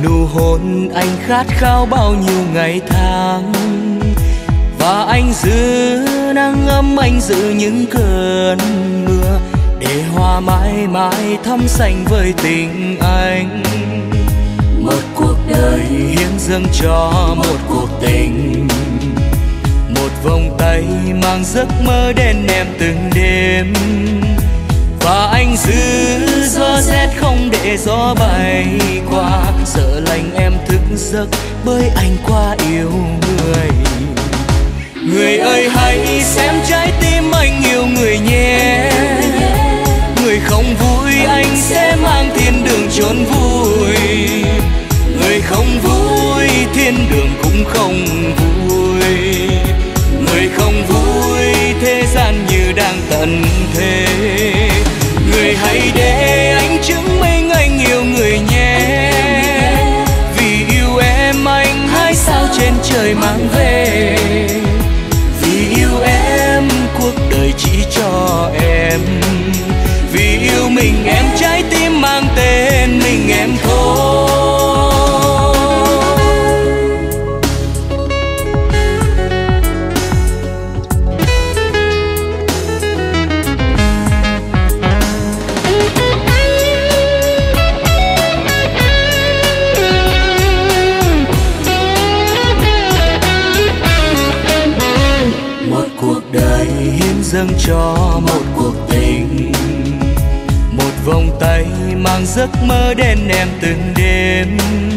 nụ hôn anh khát khao bao nhiêu ngày tháng, và anh giữ nắng ấm, anh giữ những cơn mưa để hoa mãi mãi thắm xanh với tình anh. Một cuộc đời hiến dâng cho một cuộc tình, một vòng tay mang giấc mơ đến em từng đêm, và anh giữ gió rét không để gió bay qua, sợ lạnh em thức giấc bởi anh quá yêu người. Người ơi hãy xem trái tim anh yêu người nhé, người không vui anh sẽ mang thiên đường chốn vui, người không vui thiên đường cũng không vui, người không vui thế gian như đang tận thế. Người hãy để anh chứng minh anh yêu người nhé, vì yêu em anh hai sao trên trời mang về, vì yêu em cuộc đời chỉ cho em, vì yêu mình em trái tim mang tên mình em thôi. Dâng cho một cuộc tình, một vòng tay mang giấc mơ đến em từng đêm,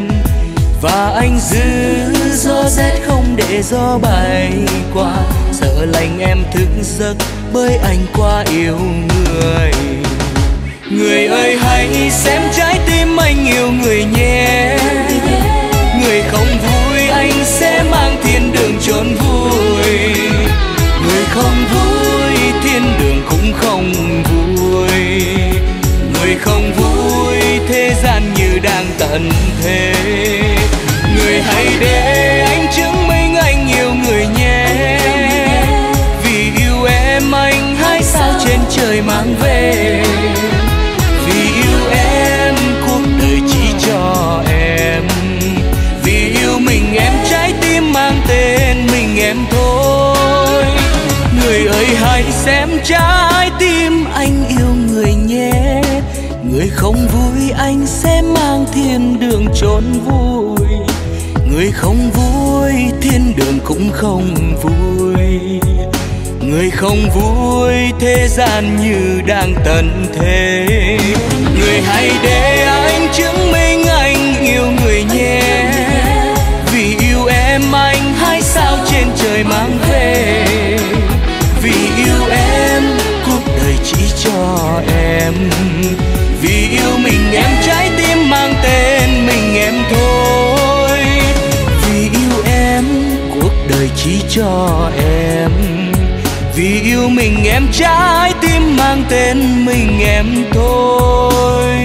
và anh giữ gió rét không để gió bay qua, sợ lạnh em thức giấc bởi anh quá yêu người. Người ơi hãy xem trái tim anh yêu người nhé, người không vui anh sẽ mang thiên đường chốn vui, người không vui thiên đường cũng không vui, người không vui thế gian như đang tận thế. Người hãy để anh chứng minh anh yêu người nhé, vì yêu em anh hai sao trên trời mang về, vì yêu em cuộc đời chỉ cho em, vì yêu mình em trái tim mang tên mình em thôi. Người ơi hãy xem trái tim anh yêu người nhé, người không vui anh sẽ mang thiên đường chốn vui, người không vui thiên đường cũng không vui, người không vui thế gian như đang tận thế. Người hãy để anh chứng minh anh yêu người nhé, vì yêu em anh hai sao trên trời mang về, vì yêu em cuộc đời chỉ cho em, vì yêu mình em trái tim mang tên mình em thôi, vì yêu em cuộc đời chỉ cho em, vì yêu mình em trái tim mang tên mình em thôi.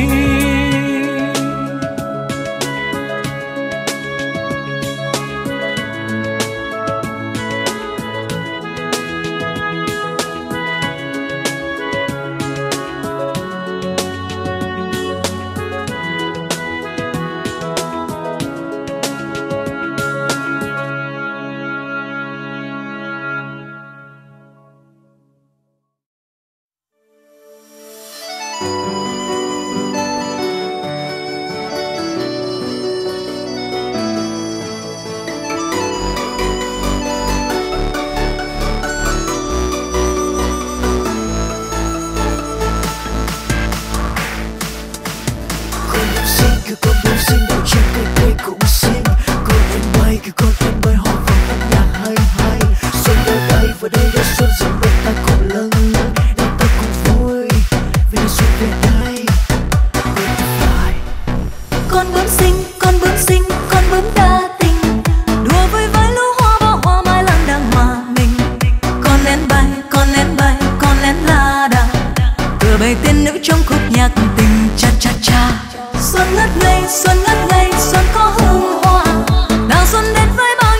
Xuân ngất ngây, xuân có hương hoa, nào xuân đến với bao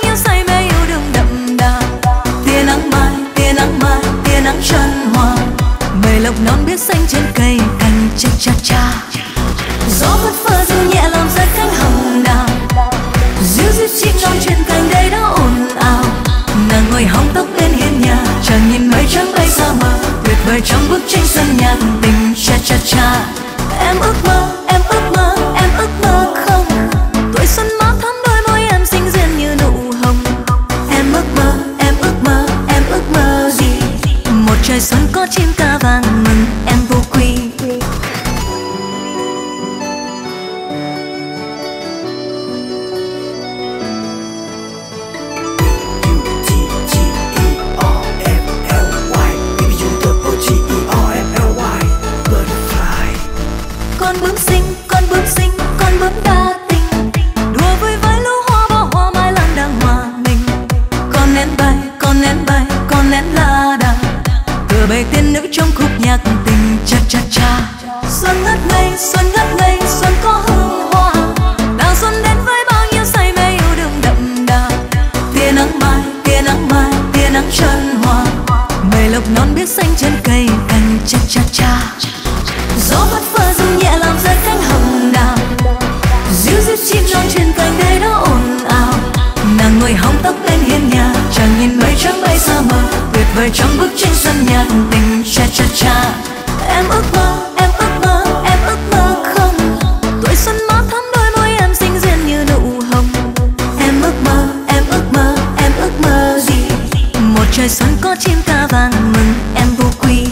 vời trong bức tranh sân nhạc tình cha cha cha. Em ước mơ, em ước mơ, em ước mơ không? Tuổi xuân má thắm đôi môi em xinh duyên như nụ hồng. Em ước mơ, em ước mơ, em ước mơ gì? Một trời xuân có chim ca vang mừng em vô quy. Con bướm xinh, con bướm xinh, con bướm đa tình, đùa vui với lũ hoa bao hoa mai lan đang hòa mình. Con nén bay, con nén bay, con nén la đà, vừa bày tiên nữ trong khúc nhạc tình cha cha cha. Xuân ngất ngây, xuân ngất ngây, xuân có hương hoa, đào xuân đến với bao nhiêu say mê yêu đương đậm đà. Tia nắng mai, tia nắng mai, tia nắng trơn hòa, mây lộc non biết xanh trên cây cành cha cha cha. Gió phất phơ rung nhẹ làm rơi cánh hồng đào, ríu rít chim non trên cành cây đó ồn ào. Nàng ngồi hóng tóc bên hiên nhà, chàng nhìn mây trắng bay xa mờ, tuyệt vời trong bức tranh sân nhạc tình cha cha cha. Em ước mơ, em ước mơ, em ước mơ không? Tuổi xuân má thắm đôi môi em xinh duyên như nụ hồng. Em ước mơ, em ước mơ, em ước mơ gì? Một trời xuân có chim ca vang mừng em vô quy.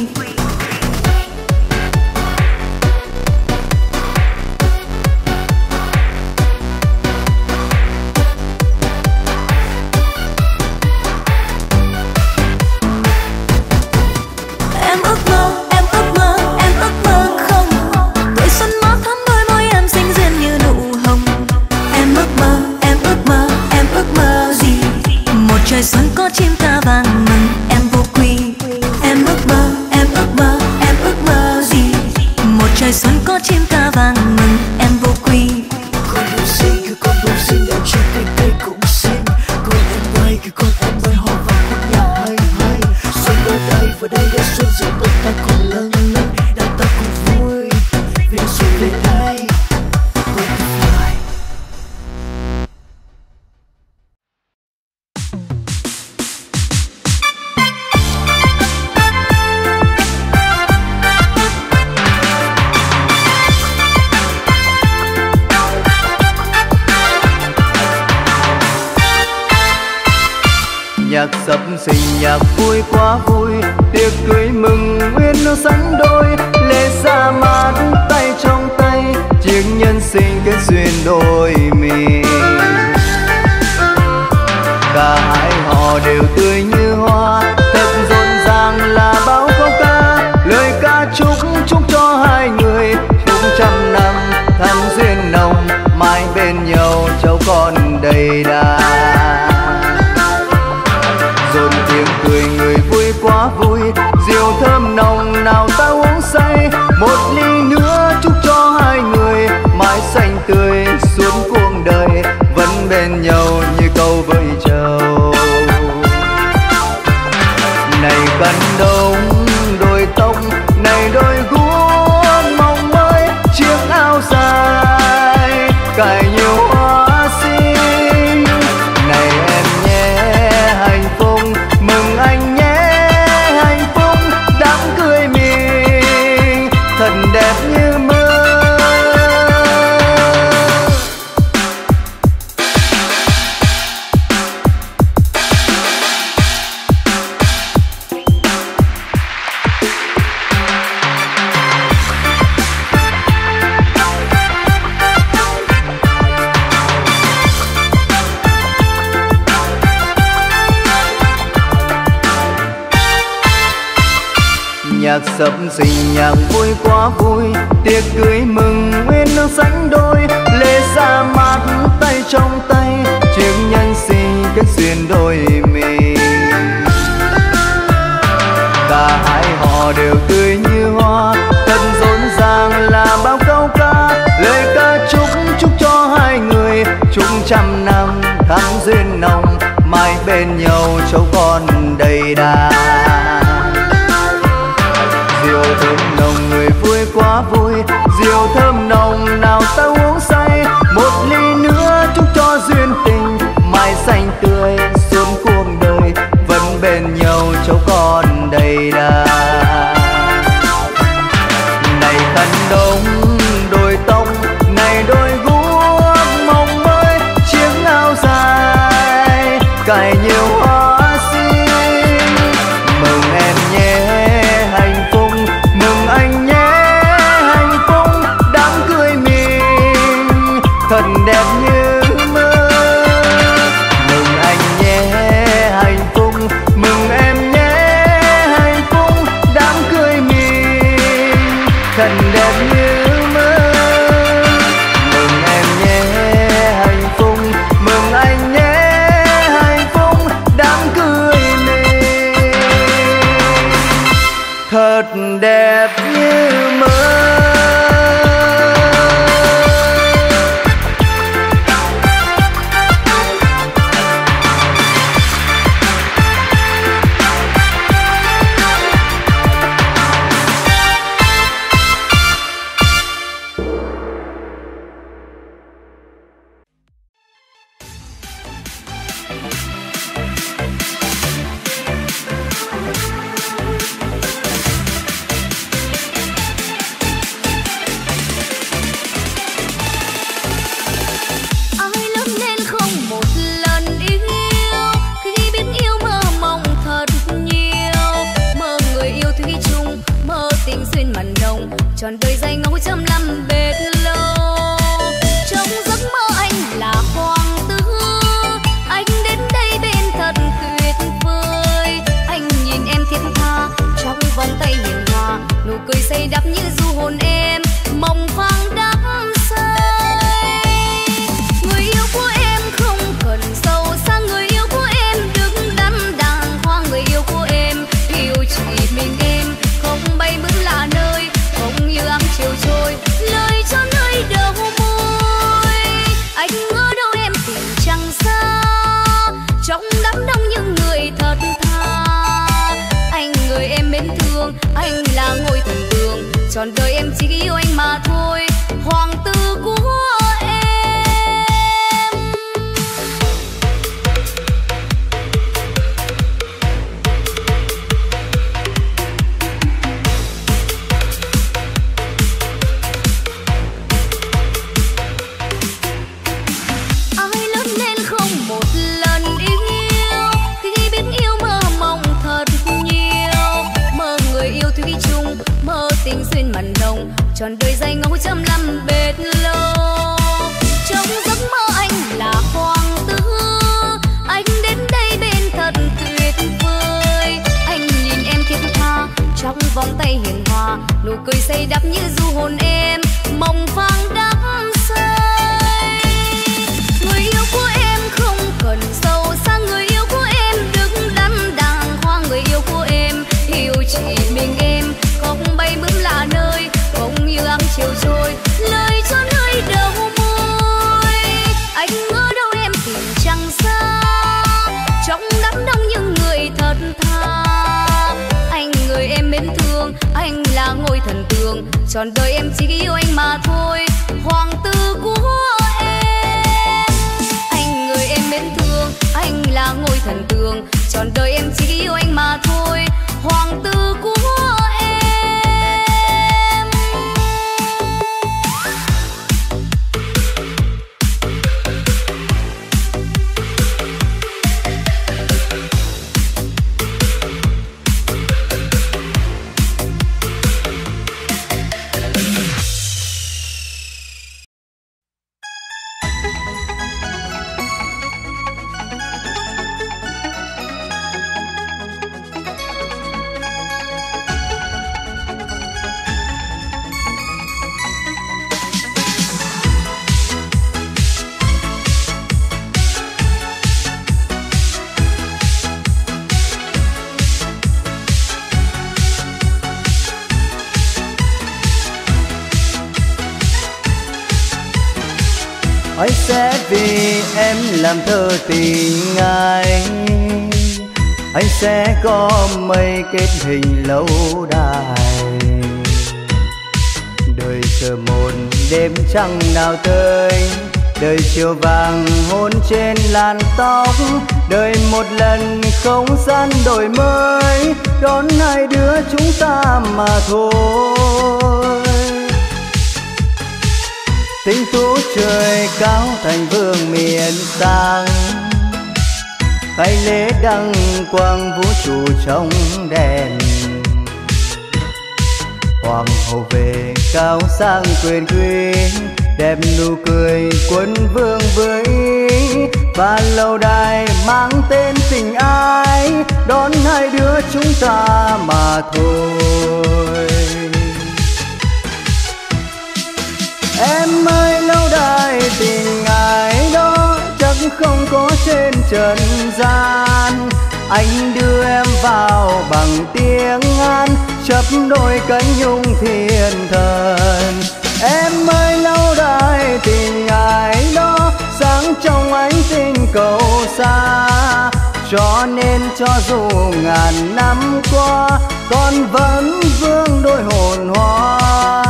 Trời xuân có chim ca vang mừng em vô quy. Em ước mơ, em ước mơ, em ước mơ gì? Một trời xuân có chim ca vang mừng em vô quy. Con bướm xinh, cứ con bướm xinh ở trên cành cây cũng xinh. Con em bay, cứ con em bay hò vào khúc nhạc hay hay. Xuân ở đây và đây là xuân giữa đôi ta cùng lâng lâng, đàn ta cùng vui vì xuân về đây. Butterfly. Nhạc sập sình nhạc vui quá vui, tiệc cưới mừng nguyên nó sánh đôi. Lễ ra mắt tay trong tay, chiếc nhân sinh kết duyên đôi mình. Cả hai họ đều tươi như hoa, thật rộn ràng là bao câu ca. Lời ca chúc chúc cho hai người chúc trăm năm thắm duyên nồng, mãi bên nhau cháu con đầy đà. Rộn tiếng cười người vui quá vui, rượu thơm nồng nào ta uống say. Một ly nữa chúc cho hai người mãi xanh tươi suốt cuộc đời, vẫn bên nhau như câu vợ chồng. Này gần đông đôi tông, này đôi guốc mong mới, chiếc áo dài cài nhiều hoa xinh. Này em nhé hạnh phúc, mừng anh nhé hạnh phúc, đám cưới mình thật đẹp như mơ. Nhạc sập sình nhạc vui quá vui, tiệc cưới mừng nguyên nó sánh đôi. Lễ ra mắt tay trong tay, chiếc nhân sinh kết duyên đôi mình. Cả hai họ đều tươi như hoa, thật rộn ràng là bao câu ca. Lời ca chúc chúc cho hai người chúc trăm năm thắm duyên nồng, mãi bên nhau cháu con đầy đà. Rượu thơm nồng người vui quá vui, rượu thơm nồng nào ta uống say. Một ly nữa chúc cho duyên tình mãi xanh tươi suốt cuộc đời, vẫn bên nhau cháu con đầy đà. thật đẹp như mơ. Mừng anh nhé hạnh phúc, mừng em nhé hạnh phúc, đám cưới mình thật đẹp như mơ. Mừng em nhé hạnh phúc, mừng anh nhé hạnh phúc, đám cưới mình thật đẹp như mơ. Trọn đời dài ngẫu trăm năm bệt lâu. Trong giấc mơ anh là hoàng tử, anh đến đây bên thật tuyệt vời. Anh nhìn em thiết tha trong vòng tay hiền hòa, nụ cười say đắm như du hồn em mộng vang đắm say. Người yêu của em không cần sâu xa, người yêu của em đứng đắn đàng hoàng. Người yêu của em yêu chỉ mình em, không bay bướm lạ nơi, không như áng chiều trôi, lời cho nơi đầu môi. Anh ở đâu em tìm chẳng xa, trong đám đông những người thật thà. Anh người em mến thương, anh là ngôi thần tượng, trọn đời em chỉ yêu anh mà thôi, hoàng tử của em. Tình duyên mặn nồng, trọn đời dài ngẫu trăm năm bệt lâu. Trong giấc mơ anh là hoàng tử, anh đến đây bên thật tuyệt vời. Anh nhìn em thiết tha trong vòng tay hiền hòa, nụ cười say đắm như du hồn em mộng vang đắm say. Người yêu của em không cần sâu xa, người yêu của em đứng đắn đàng hoàng. Người yêu của em yêu chỉ mình em, không bay bướm lạ nơi, không như áng chiều trôi, lời cho nơi đầu môi. Anh ở đâu em tìm chẳng xa, trong đám đông những người thật thà. Anh người em mến thương, anh là ngôi thần tượng, trọn đời em chỉ yêu anh mà thôi, hoàng tử của em. Anh người em mến thương, anh là ngôi thần tượng, trọn đời em chỉ yêu anh mà thôi, hoàng tử của em. Anh sẽ vì em làm thơ tình anh, anh sẽ có mây kết hình lâu đài. Đời chờ một đêm trăng nào tới, đời chiều vàng hôn trên làn tóc. Đời một lần không gian đổi mới, đón hai đứa chúng ta mà thôi. Tinh tú trời cao thành vương miền sang, khai lễ đăng quang vũ trụ trong đèn. Hoàng hậu về cao sang quyền quý, đẹp nụ cười quân vương với và lâu đài mang tên tình ái đón hai đứa chúng ta mà thôi. Em ơi lâu đài tình ái đó chắc không có trên trần gian, anh đưa em vào bằng tiếng An chấp đôi cánh nhung thiên thần. Em ơi lâu đài tình ái đó sáng trong ánh tinh cầu xa, cho nên cho dù ngàn năm qua con vẫn vương đôi hồn hoa.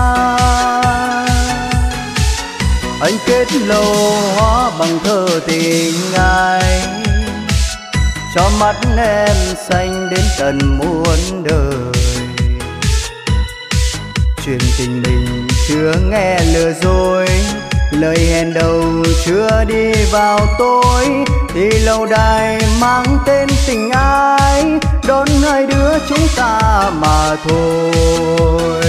Anh kết lầu hóa bằng thơ tình ai, cho mắt em xanh đến tận muôn đời. Chuyện tình mình chưa nghe lừa dối, lời hẹn đầu chưa đi vào tối, thì lâu đài mang tên tình ái đón hai đứa chúng ta mà thôi.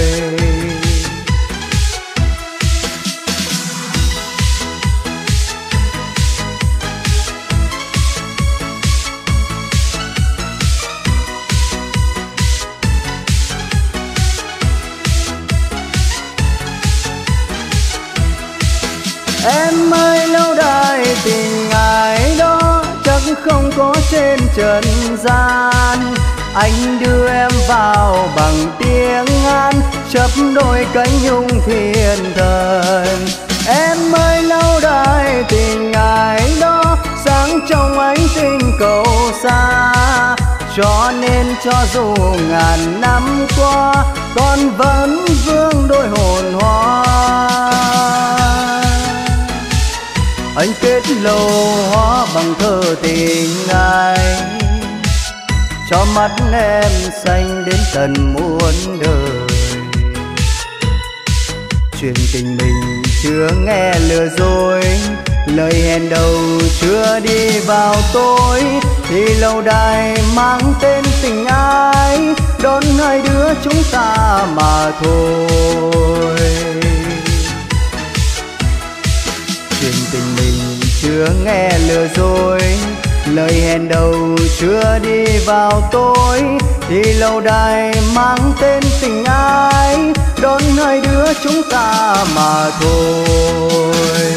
Em ơi lâu đài tình ái đó chắc không có trên trần gian, anh đưa em vào bằng tiếng An chấp đôi cánh nhung thiên thần. Em ơi lâu đài tình ái đó sáng trong ánh tinh cầu xa, cho nên cho dù ngàn năm qua con vẫn vương đôi hồn hoa. Anh kết lầu hóa bằng thơ tình ai, cho mắt em xanh đến tận muôn đời. Chuyện tình mình chưa nghe lừa dối, lời hẹn đầu chưa đi vào tối, thì lâu đài mang tên tình ái đón hai đứa chúng ta mà thôi. Chuyện tình mình chưa nghe lừa dối, lời hẹn đầu chưa đi vào tối, thì lâu đài mang tên tình ái đón hai đứa chúng ta mà thôi.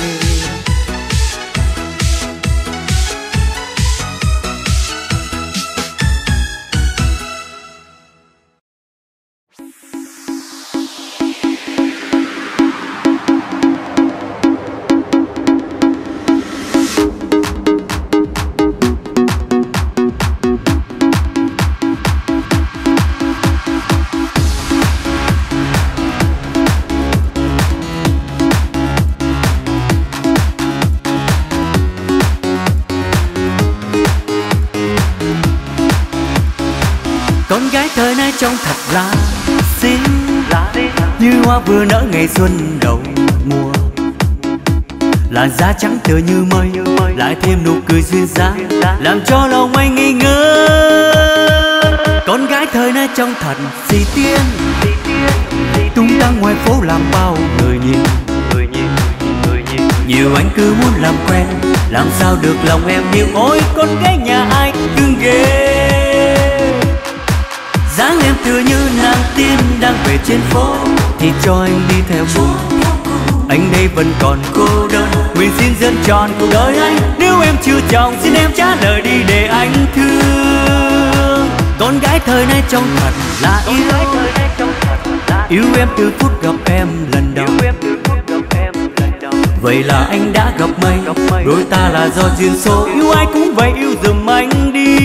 Con gái thời nay trông thật là xinh, như hoa vừa nở ngày xuân đầu mùa. Làn da trắng tựa như mây, lại thêm nụ cười duyên dáng, làm cho lòng anh nghi ngờ. Con gái thời nay trông thật xì tiên, tung tăng ngoài phố làm bao người nhìn. Nhiều anh cứ muốn làm quen, làm sao được lòng em yêu. Ôi con gái nhà ai cưng ghê, dáng em tựa như nàng tiên đang về trên phố, thì cho anh đi theo cùng. Anh đây vẫn còn cô đơn, nguyện xin dẫn tròn cuộc đời anh. Nếu em chưa chồng xin em trả lời đi để anh thương. Con gái thời nay trông thật là yêu em từ phút gặp em lần đầu. Vậy là anh đã gặp mây, đôi ta là do duyên số. Yêu ai cũng vậy, yêu giùm anh đi.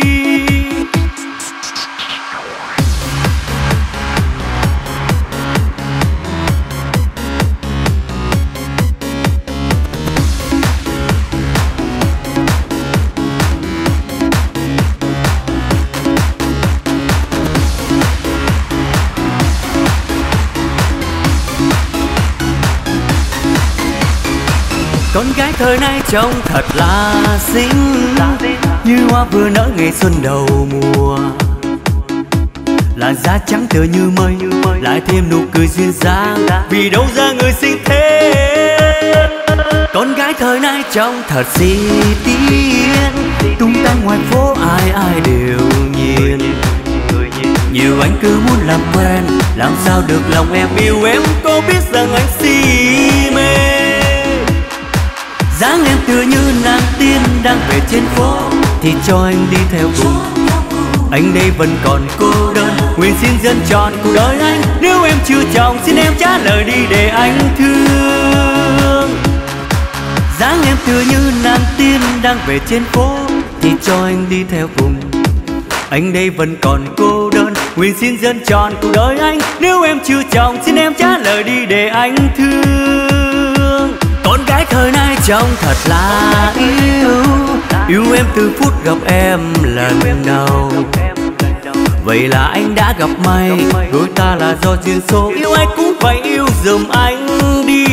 Con gái thời nay trông thật là xinh, như hoa vừa nở ngày xuân đầu mùa. Làn da trắng tựa như mây, lại thêm nụ cười duyên dáng, vì đâu ra người xinh thế. trông thật si tiên, tung tăng ngoài phố ai ai đều nhìn. Nhiều anh cứ muốn làm quen, làm sao được lòng em yêu em, có biết rằng anh si mê. Dáng em tựa như nàng tiên đang về trên phố, thì cho anh đi theo cùng. Anh đây vẫn còn cô đơn, nguyện xin dâng trọn cuộc đời anh. Nếu em chưa chồng xin em trả lời đi để anh thương. Dáng em tựa như nàng tiên đang về trên phố, thì cho anh đi theo cùng. Anh đây vẫn còn cô đơn, nguyện xin dâng trọn cuộc đời anh. Nếu em chưa chồng xin em trả lời đi để anh thương. Con gái thời nay trông thật là yêu em từ phút gặp em lần đầu. Vậy là anh đã gặp may, đôi ta là do duyên số. Yêu ai cũng phải yêu giùm anh đi.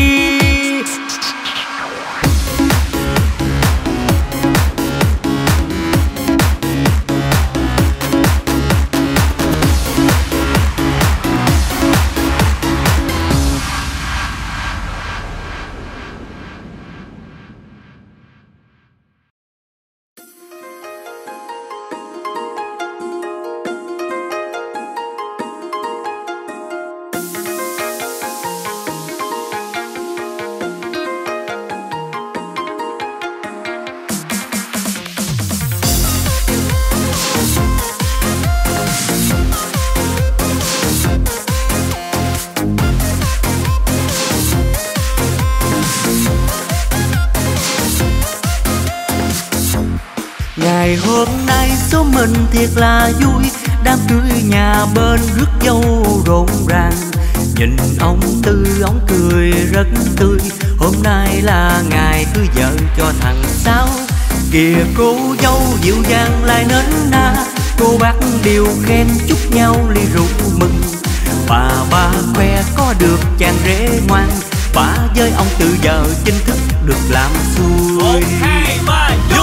Ngày hôm nay số mình thiệt là vui, đám cưới nhà bên rước dâu rộn ràng. Nhìn ông Tư ông cười rất tươi, hôm nay là ngày cưới vợ cho thằng Sáu. Kìa cô dâu dịu dàng lại nến na, cô bác đều khen chúc nhau ly rượu mừng. Bà khoe có được chàng rể ngoan, bà với ông Tư giờ chính thức được làm xuôi. 1, 2, 3 vô.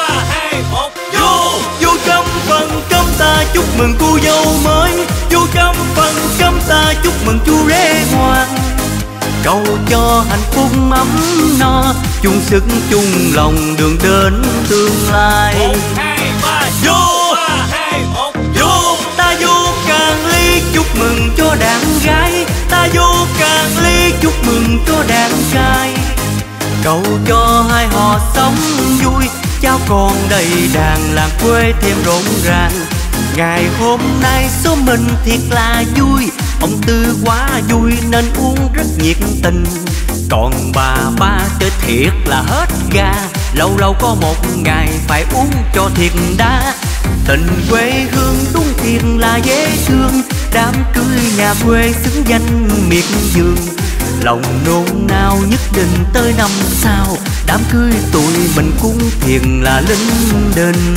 Vô trong phần cơm ta chúc mừng cô dâu mới, vô trong phần cơm ta chúc mừng chú rể ngoan. Cầu cho hạnh phúc ấm no, chung sức chung lòng đường đến tương lai. 1, 2, 3 vô. 3, 2, 1 Vô ta vô càng ly chúc mừng cho đàn gái, ta vô càng ly chúc mừng cho đàn trai. Cầu cho hai họ sống vui, cháu con đầy đàn làng quê thêm rộn ràng. Ngày hôm nay số mình thiệt là vui, ông Tư quá vui nên uống rất nhiệt tình. Còn bà chơi thiệt là hết ga, lâu lâu có một ngày phải uống cho thiệt đã. Tình quê hương đúng thiệt là dễ thương, đám cưới nhà quê xứng danh miệt vườn. Lòng nôn nao nhất định tới năm sau, đám cưới tụi mình cũng thiệt là linh đình.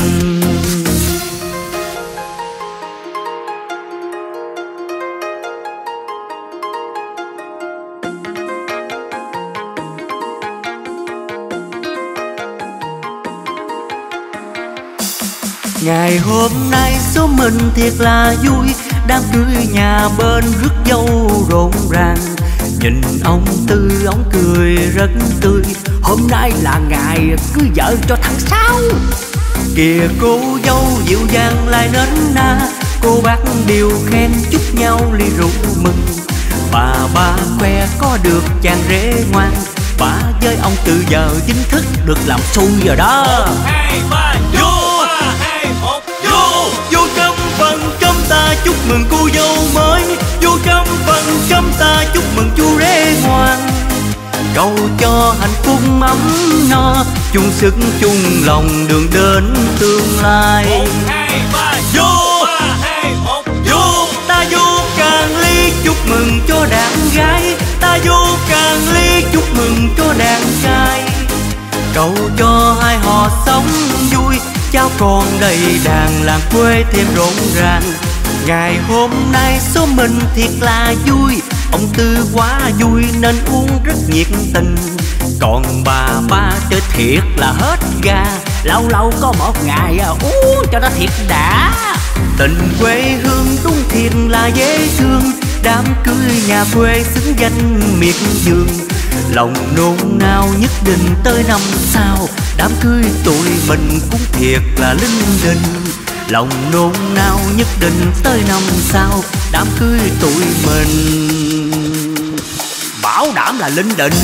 Ngày hôm nay số mình thiệt là vui, đám cưới nhà bên rước dâu rộn ràng. Nhìn ông Tư ông cười rất tươi, hôm nay là ngày cưới vợ cho thằng Sáu. Kìa cô dâu dịu dàng lại nến na, cô bác đều khen chúc nhau ly rượu mừng. Bà khoe có được chàng rể ngoan, bà với ông Tư giờ chính thức được làm xui rồi đó. 1, 2, 3 vô. 3, 2, 1 vô. Vô trong phần cơm ta chúc mừng cô dâu mới, vô trong phần cơm ta chúc mừng chú rể ngoan. Cầu cho hạnh phúc ấm no, chung sức chung lòng đường đến tương lai. 1, 2, 3 vô. 3, 2, 1 vô. Ta vô càng ly chúc mừng cho đàn gái, ta vô càng ly chúc mừng cho đàn trai. Cầu cho hai họ sống vui, cháu con đầy đàn làng quê thêm rộn ràng. Ngày hôm nay số mình thiệt là vui, ông Tư quá vui nên uống rất nhiệt tình. Còn bà chơi thiệt là hết ga, lâu lâu có một ngày uống cho nó thiệt đã. Tình quê hương đúng thiệt là dễ thương, đám cưới nhà quê xứng danh miệt vườn. Lòng nôn nao nhất định tới năm sau, đám cưới tụi mình cũng thiệt là linh đình. Lòng nôn nao nhất định tới năm sau, đám cưới tụi mình bảo đảm là linh đình.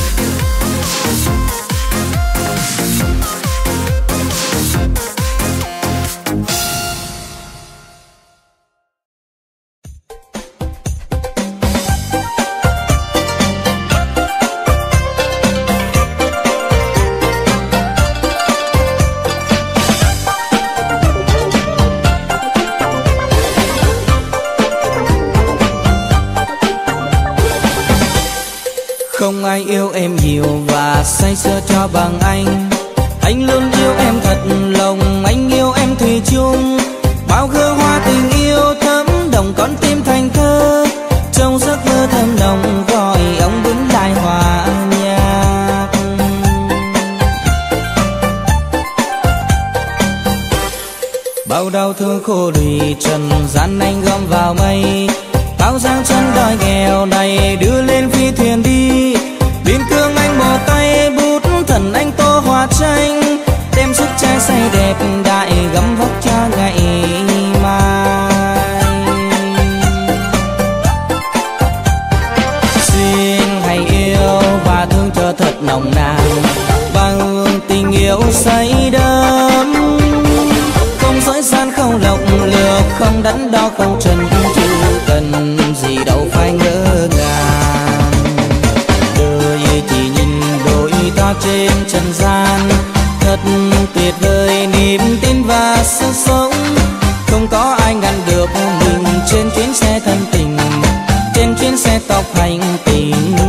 Không ai yêu em nhiều và say sưa cho bằng anh. Anh luôn yêu em thật lòng, anh yêu em thủy chung. Bao hương hoa tình yêu thấm đồng con tim thành thơ. Trong giấc mơ thơm nồng gọi ông bướm lại hòa nhạc. Bao đau thương khô lụy trần gian anh gom vào mây. Bao giang chân đòi nghèo này đưa lên phi thuyền đi. Biên cương anh bỏ tay bút thần anh tô hoa tranh. Đem sức trai say đẹp đại gấm vóc cho ngày mai. Xin hãy yêu và thương cho thật nồng nàn, bằng tình yêu say đắm. Không dối gian không lọc lừa, không đắn đo không trần chứ cần gì đâu phải ngỡ ngàng. Đời chỉ nhìn đôi ta trên trần gian, thật tuyệt vời niềm tin và sức sống. Không có ai ngăn được mình trên chuyến xe thân tình, trên chuyến xe tốc hành tình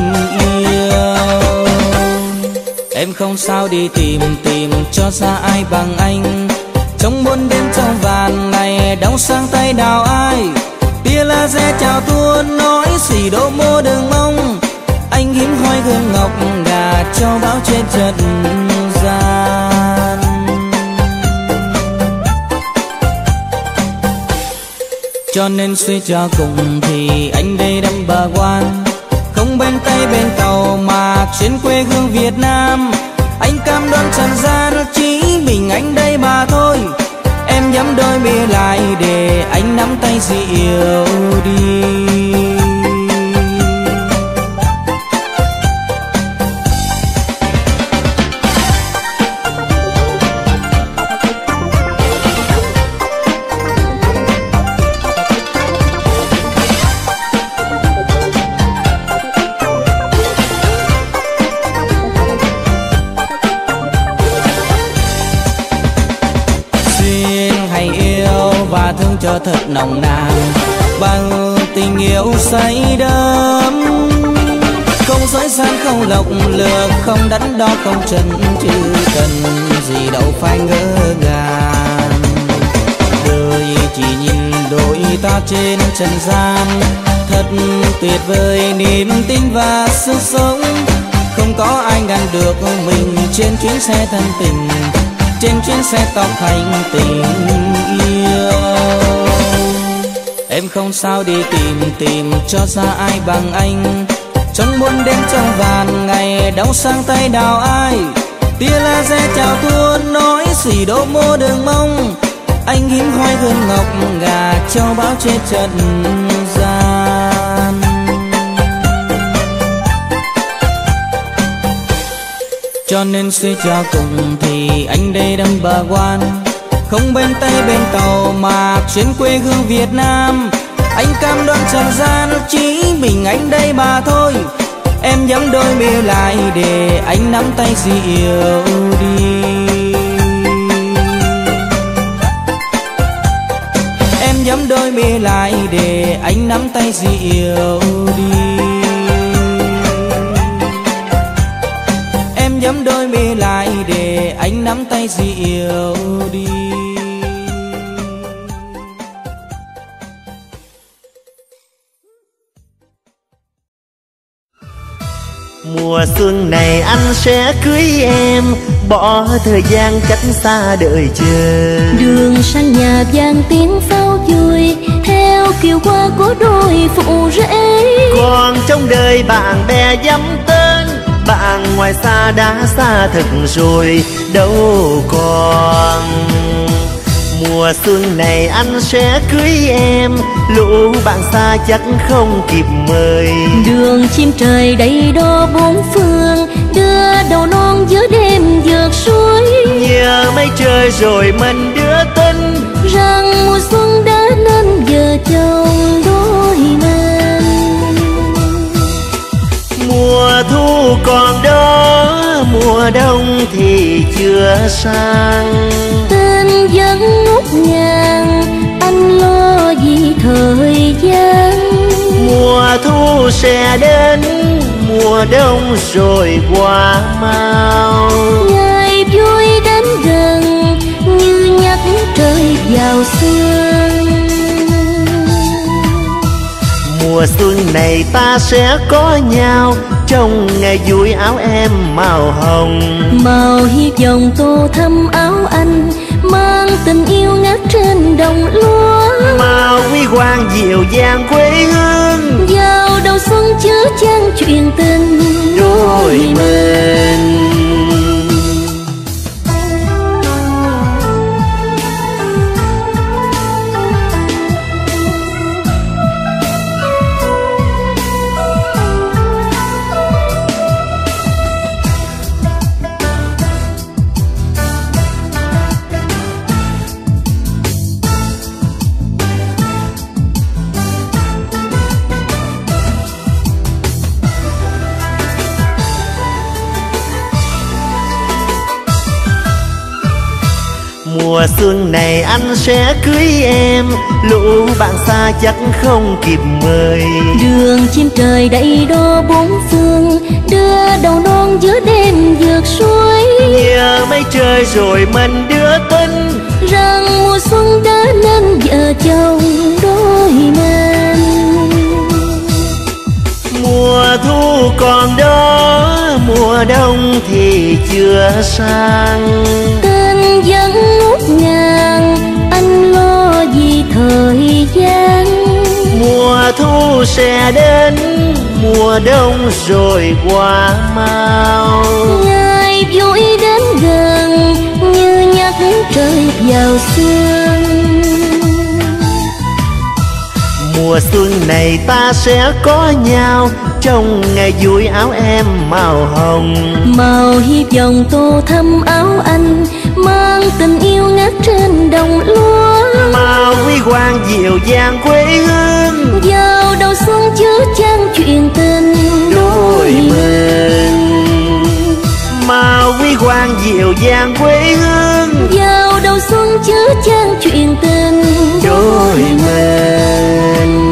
yêu. Em không sao đi tìm cho ra ai bằng anh. Trong muôn đêm trong vàn ngày đóng sang tay đào ai. Tia laser chào tuôn nói xì đô mô đừng mong. Anh hiếm hoi gương ngọc gà cho báo trên trần gian. Cho nên suy cho cùng thì anh đây number one. Không bên Tây bên Tàu mà trên quê hương Việt Nam. Anh cam đoan trần gian chỉ mình anh đây mà thôi. Em nhắm đôi mi lại để anh nắm tay dịu đi. Thương cho thật nồng nàn, bằng tình yêu say đắm. Không dối gian không lọc lừa, không đắn đo không trần chứ cần gì đâu phải ngỡ ngàng. Đời chỉ nhìn đôi ta trên trần gian, thật tuyệt vời niềm tin và sức sống. Không có ai ngăn được mình trên chuyến xe thân tình, trên chuyến xe tốc hành tình yêu. Em không sao đi tìm cho ra ai bằng anh. Trong muôn đêm trong vàn ngày đóng sang tay đào ai. Tia laser chào tuôn nói xì đô mô đừng mong. Anh hiếm hoi gương ngọc gà cho báo trên trần gian. Cho nên suy cho cùng thì anh đây number one. Không bên Tây bên Tàu mà trên quê hương Việt Nam. Anh cam đoan trần gian chỉ mình anh đây mà thôi. Em nhắm đôi mi lại để anh nắm tay dịu đi. Em nhắm đôi mi lại để anh nắm tay dịu đi. Em nhắm đôi mi lại để anh nắm tay dịu đi. Mùa xuân này anh sẽ cưới em, bỏ thời gian cách xa đợi chờ. Đường sang nhà vang tiếng pháo vui, theo kiều hoa của đôi phụ rể. Còn trong đời bạn bè dăm tên, bạn ngoài xa đã xa thật rồi đâu còn. Mùa xuân này anh sẽ cưới em, lũ bạn xa chắc không kịp mời. Đường chim trời đầy đô bốn phương, đưa đầu non giữa đêm vượt suối. Nhờ mây trời rồi mình đưa tin rằng mùa xuân đã nên vợ chồng đôi bên. Mùa thu còn đó, mùa đông thì chưa sang. Tình vẫn ngút ngàn, anh lo vì thời gian. Mùa thu sẽ đến, mùa đông rồi qua mau. Ngày vui đến gần như nhắc trời vào xuân. Mùa xuân này ta sẽ có nhau, trong ngày vui áo em màu hồng. Màu hy vọng tô thắm áo anh, mang tình yêu ngát trên đồng lúa. Màu huy hoàng dịu dàng quê hương, vào đầu xuân chứa chan chuyện tình đôi bên. Mùa xuân này anh sẽ cưới em, lũ bạn xa chắc không kịp mời. Đường chim trời đầy đô bốn phương, đưa đầu non giữa đêm vượt suối. Nhờ mây trời rồi mình đưa tin rằng mùa xuân đã nên vợ chồng đôi bên. Mùa thu còn đó, mùa đông thì chưa sang. Tình vẫn ngút ngàn, anh lo vì thời gian. Mùa thu sẽ đến, mùa đông rồi qua mau. Ngày vui đến gần như nhắc trời vào xuân. Mùa xuân này ta sẽ có nhau, trong ngày vui áo em màu hồng. Màu hy vọng tô thắm áo anh, mang tình yêu ngát trên đồng lúa. Màu huy hoàng dịu dàng quê hương, vào đầu xuân chứa chan chuyện tình đôi bên. Màu huy hoàng dịu dàng quê hương, vào đầu xuân chứa chan chuyện tình đôi bên.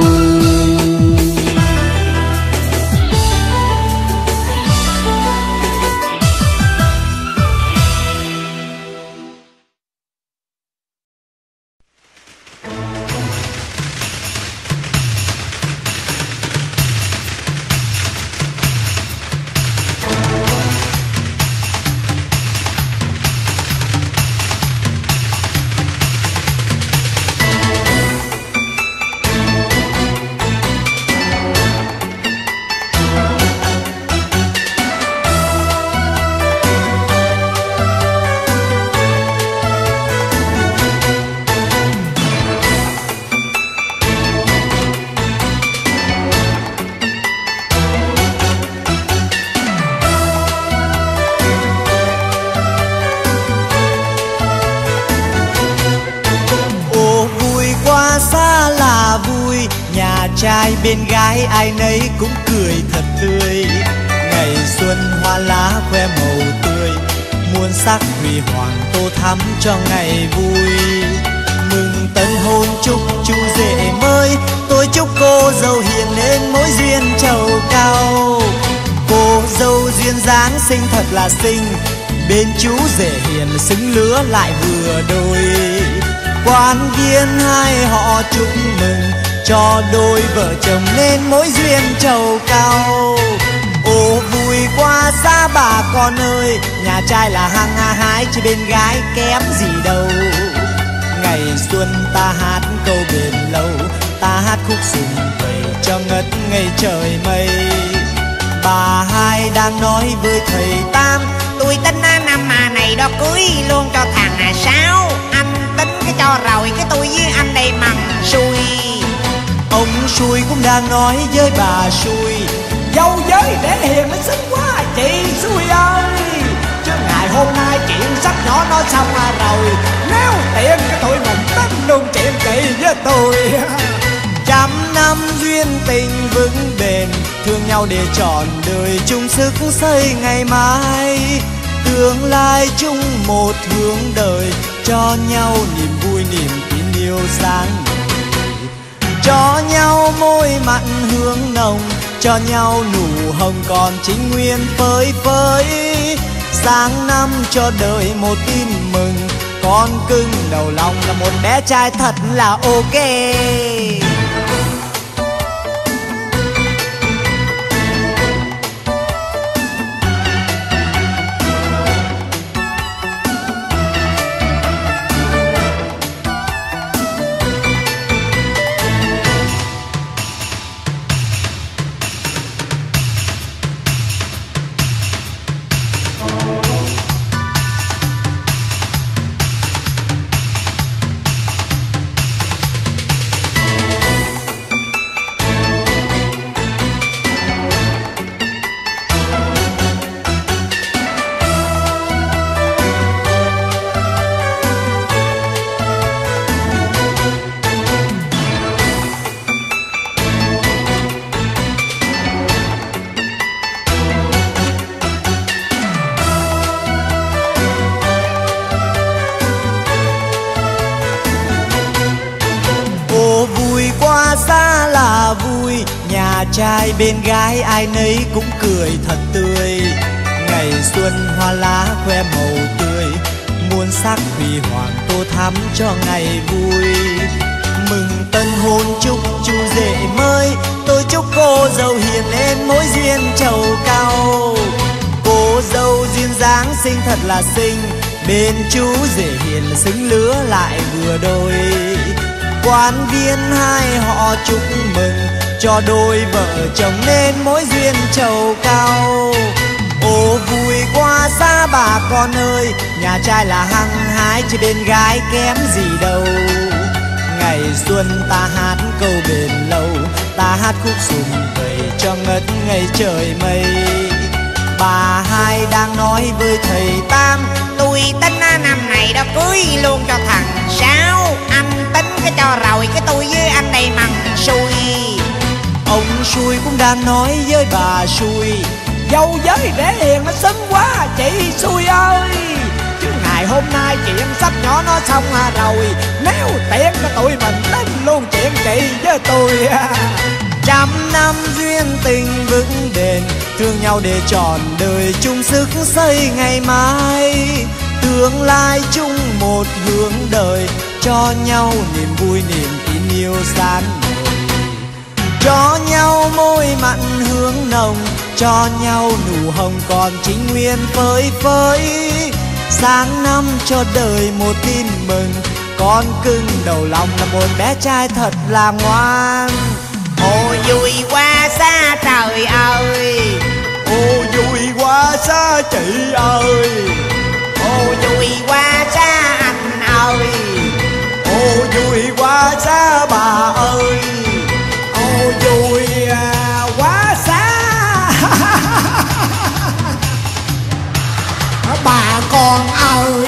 Trai bên gái ai nấy cũng cười thật tươi. Ngày xuân hoa lá khoe màu tươi, muôn sắc huy hoàng tô thắm cho ngày vui. Mừng tân hôn chúc chú rể mới, tôi chúc cô dâu hiền nên mối duyên trầu cao. Cô dâu duyên dáng xinh thật là xinh, bên chú rể hiền xứng lứa lại vừa đôi. Quan viên hai họ chúc mừng cho đôi vợ chồng nên mối duyên trầu cao. Ô vui quá xa bà con ơi, nhà trai là hăng hái chứ bên gái kém gì đâu. Ngày xuân ta hát câu bền lâu, ta hát khúc sum vầy cho ngất ngây trời mây. Bà hai đang nói với thầy Tam: tôi tính năm này đó cưới luôn cho thằng Sáu. Anh tính cái cho rồi cái tôi với anh đây mầm xui. Ông xui cũng đang nói với bà xui: dâu giới để hiền nó xinh quá chị xui ơi, chứ ngày hôm nay chuyện sắp nhỏ nó xong rồi, nếu tiện cái tụi mình tính luôn chuyện chị với tôi. Trăm năm duyên tình vững bền, thương nhau để trọn đời chung sức xây ngày mai. Tương lai chung một hướng đời, cho nhau niềm vui niềm tin yêu sáng ngời. Cho nhau môi mặn hương nồng, cho nhau nụ hồng còn chính nguyên phơi phới. Sáng năm cho đời một tin mừng, con cưng đầu lòng là một bé trai thật là ok. Nhà trai bên gái ai nấy cũng cười thật tươi. Ngày xuân hoa lá khoe màu tươi, muôn sắc huy hoàng tô thắm cho ngày vui. Mừng tân hôn chúc chú rể mới, tôi chúc cô dâu hiền lên mối duyên trầu cao. Cô dâu duyên dáng xinh thật là xinh, bên chú rể hiền là xứng lứa lại vừa đôi. Quan viên hai họ chúc mừng, cho đôi vợ chồng nên mối duyên trầu cao. Ô vui quá xa bà con ơi, nhà trai là hăng hái chứ bên gái kém gì đâu. Ngày xuân ta hát câu bền lâu, ta hát khúc sum vầy cho ngất ngây trời mây. Bà hai đang nói với thầy Tam: tôi tính năm này đó cưới luôn cho thằng Sáu. Anh tính cái cho rồi cái tôi với anh đây mầm xui. Ông xui cũng đang nói với bà xui: dâu giới để hiền nó xinh quá chị xui ơi, chứ ngày hôm nay chuyện sắp nhỏ nó xong rồi, nếu tiện cho tụi mình tính luôn chuyện chị với tôi. Trăm năm duyên tình vững bền, thương nhau để trọn đời chung sức xây ngày mai. Tương lai chung một hướng đời, cho nhau niềm vui niềm tin yêu sáng ngời. Cho nhau môi mặn hương nồng, cho nhau nụ hồng còn chính nguyên phơi phới. Sáng năm cho đời một tin mừng, con cưng đầu lòng là một bé trai thật là ngoan. Ôi vui quá xa trời ơi, ô vui quá xa chị ơi, ô vui quá xa anh ơi, ô vui quá xa bà ơi, ô vui quá xa bà con ơi.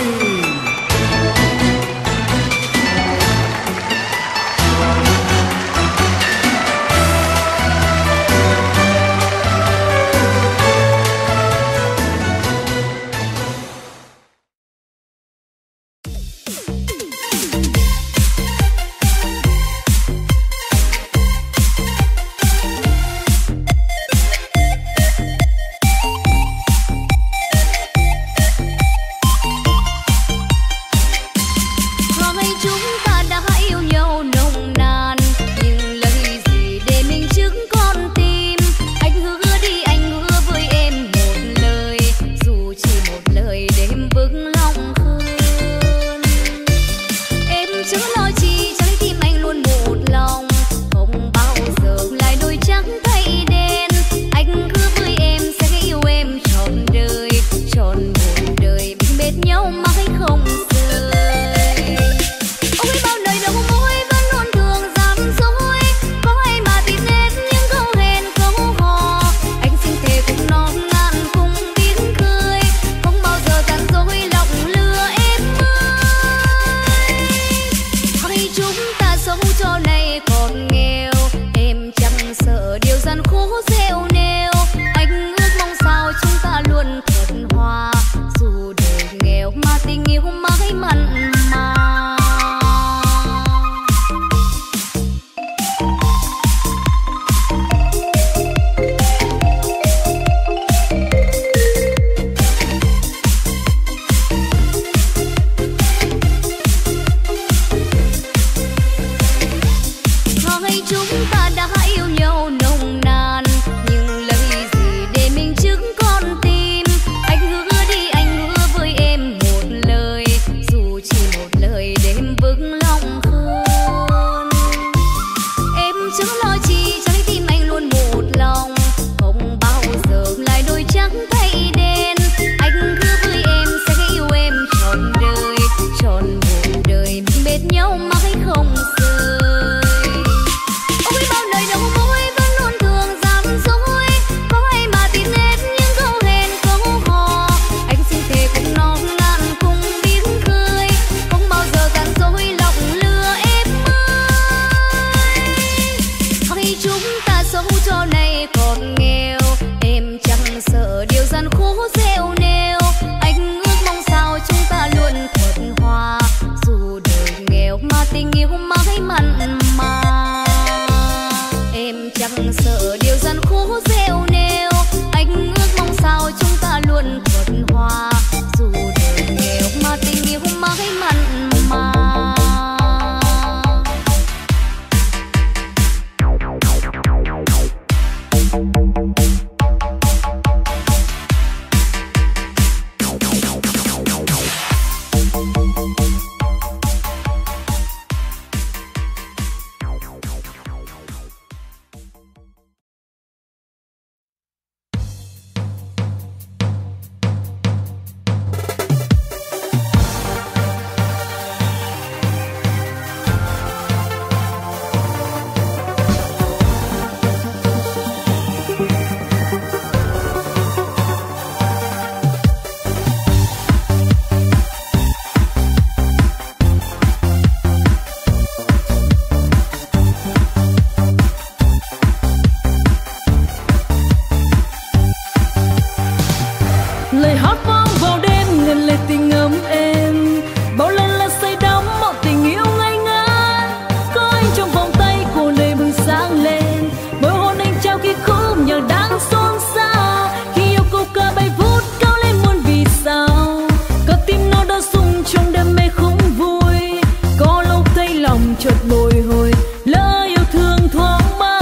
lời hót vang vào đêm ngân lệ tình ấm êm, bao lần là say đắm một tình yêu ngây ngất. Có anh trong vòng tay cô nơi bừng sáng lên, mỗi hôn anh trao khi khúc nhạc đang xôn xao. Khi yêu câu ca bay vút cao lên muôn vì sao, có tim nó đã rung trong đêm mê không vui. Có lúc thấy lòng chợt bồi hồi, lỡ yêu thương thoáng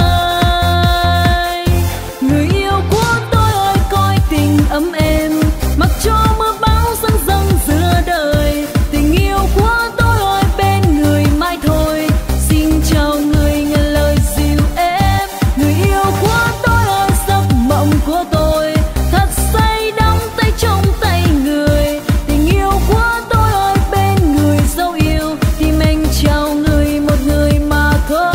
mãi. Người yêu của tôi ơi coi tình ấm êm, mặc cho mưa bão dâng dâng giữa đời. Tình yêu của tôi ơi bên người mãi thôi, xin chào người ngàn lời dịu êm. Người yêu của tôi ơi giấc mộng của tôi, thật say đắm tay trong tay người. Tình yêu của tôi ơi bên người dấu yêu, thì mình chào người một người mà thôi.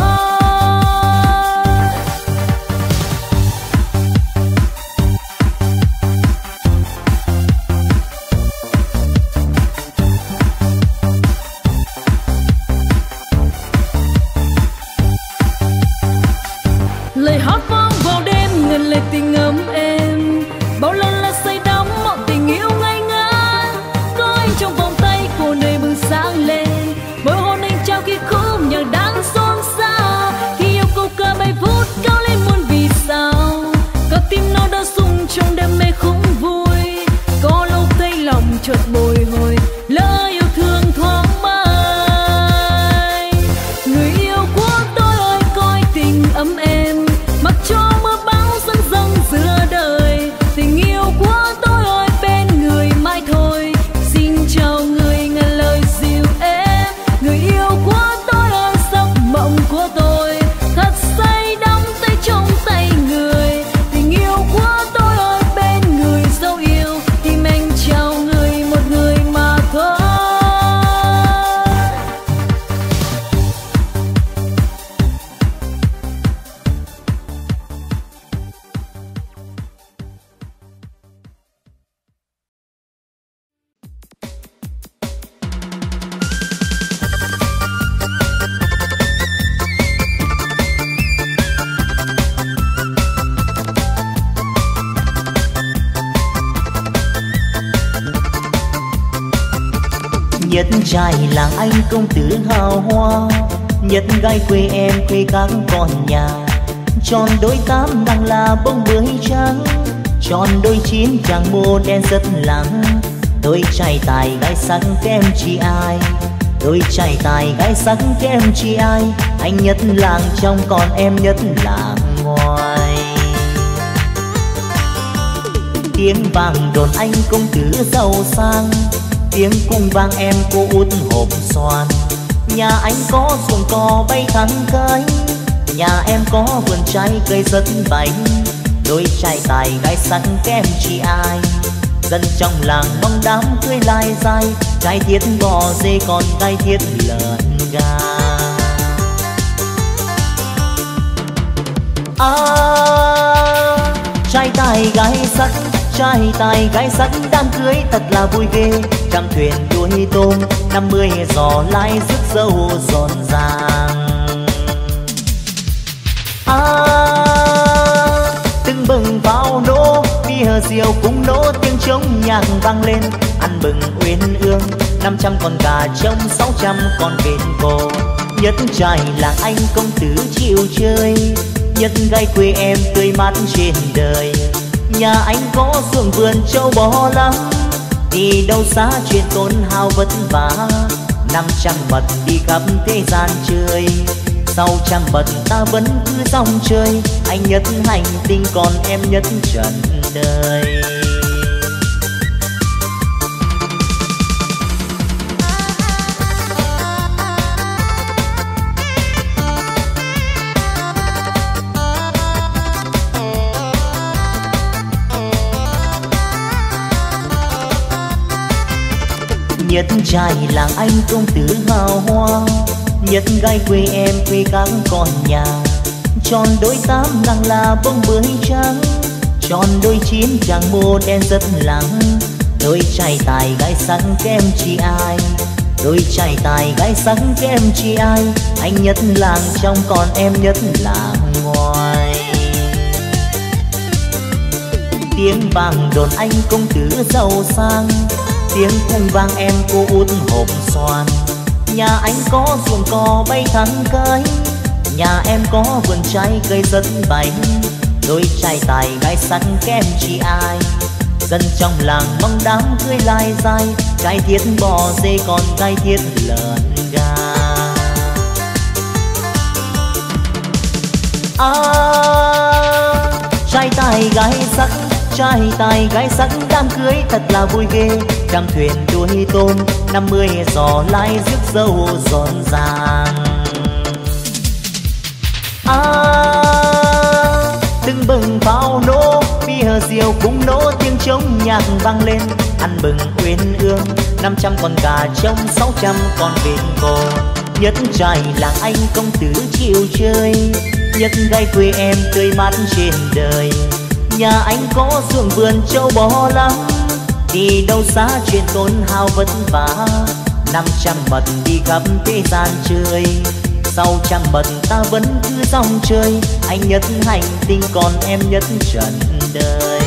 Lời hót vang vào đêm ngân lệ tình ấm êm, bao lần là say đắm một tình yêu ngây ngất. Có anh trong vòng tay cô nơi bừng sáng lên, mỗi hôn anh trao khi khúc nhạc đang xôn xao. Khi yêu câu ca bay vút cao lên muôn vì sao, có tim nó đã rung trong đêm mê không vui. Có lúc thấy lòng chợt bồi hồi, lỡ yêu thương thoáng mãi. Người yêu của tôi ơi coi tình ấm êm, mặc cho mưa bão dâng dâng giữa đời. Tình yêu của tôi ơi bên người mãi thôi, xin chào người ngàn lời dịu êm. Người yêu của tôi ơi giấc mộng của tôi, thật say đắm tay trong tay người. Tình yêu của tôi ơi bên người dấu yêu, thì mình chào người một người mà thôi. Nhất trai làng anh công tử hào hoa, nhất gái quê em quê các con nhà. Tròn đôi tám đang là bông bưởi trắng, tròn đôi chín chàng mô đen rất lắng. Đôi trai tài gái sắc kém chi ai, đôi trai tài gái sắc kém chi ai. Anh nhất làng trong còn em nhất làng ngoài. Tiếng vàng đồn anh công tử giàu sang, tiếng cung vang em cô út hộp xoàn. Nhà anh có ruộng cò bay thẳng cánh, nhà em có vườn trái cây rất bánh. Đôi trai tài gái sắc kém chi ai, dân trong làng mong đám cưới lai dai. Trai thiết bò dê còn gái thiết lợn gà. Trai tài gái sắc, trai tài gái sắc đám cưới thật là vui ghê. Trăm thuyền đuôi tôm, 50 giò lai rước dâu rộn ràng. Từng bừng vào nô, bia rượu cũng nô, tiếng trống nhạc vang lên. Ăn mừng uyên ương, 500 con gà trống, 600 con vịt bồ. Nhất trai làng anh công tử chịu chơi, nhất gái quê em tươi mát trên đời. Nhà anh có ruộng vườn châu bò lắm, đi đâu xa chuyện tốn hao vất vả. 500 mật đi khắp thế gian chơi, 600 mật ta vẫn cứ dòng chơi. Anh nhất hành tinh còn em nhất trần đời. Nhất trai làng anh công tử hào hoa, nhất gái quê em quê các con nhà. Tròn đôi tám đang là bông bưởi trắng, tròn đôi chín chàng mô đen rất lắng. Đôi trai tài gái sắc kém chi ai, đôi trai tài gái sắc kém chi ai. Anh nhất làng trong còn em nhất làng ngoài. tiếng vàng đồn anh công tử giàu sang, tiếng cung vang em cô út hộp xoàn. Nhà anh có ruộng cò bay thẳng cây, nhà em có vườn trái cây rất bánh. Đôi trai tài gái sắc kém chi ai, dân trong làng mong đám cưới lai dai. Trai thiết bò dê còn trai thiết lợn gà. Trai tài gái sắc, trai tài gái sắc, đám cưới thật là vui ghê. Trăm thuyền đuôi tôm, 50 giò lai rước dâu rộn ràng. Tưng bừng pháo nổ, bia rượu cũng nổ, tiếng trống nhạc vang lên. Ăn mừng uyên ương, 500 con gà trống, 600 con vịt cò. Nhất trai làng anh công tử chịu chơi, nhất gái quê em tươi mát trên đời. Nhà anh có ruộng vườn châu bò lắm, đi đâu xa chuyện tốn hao vất vả. 500 mật đi khắp thế gian chơi, 600 mật ta vẫn cứ dòng chơi. Anh nhất hành tinh còn em nhất trần đời.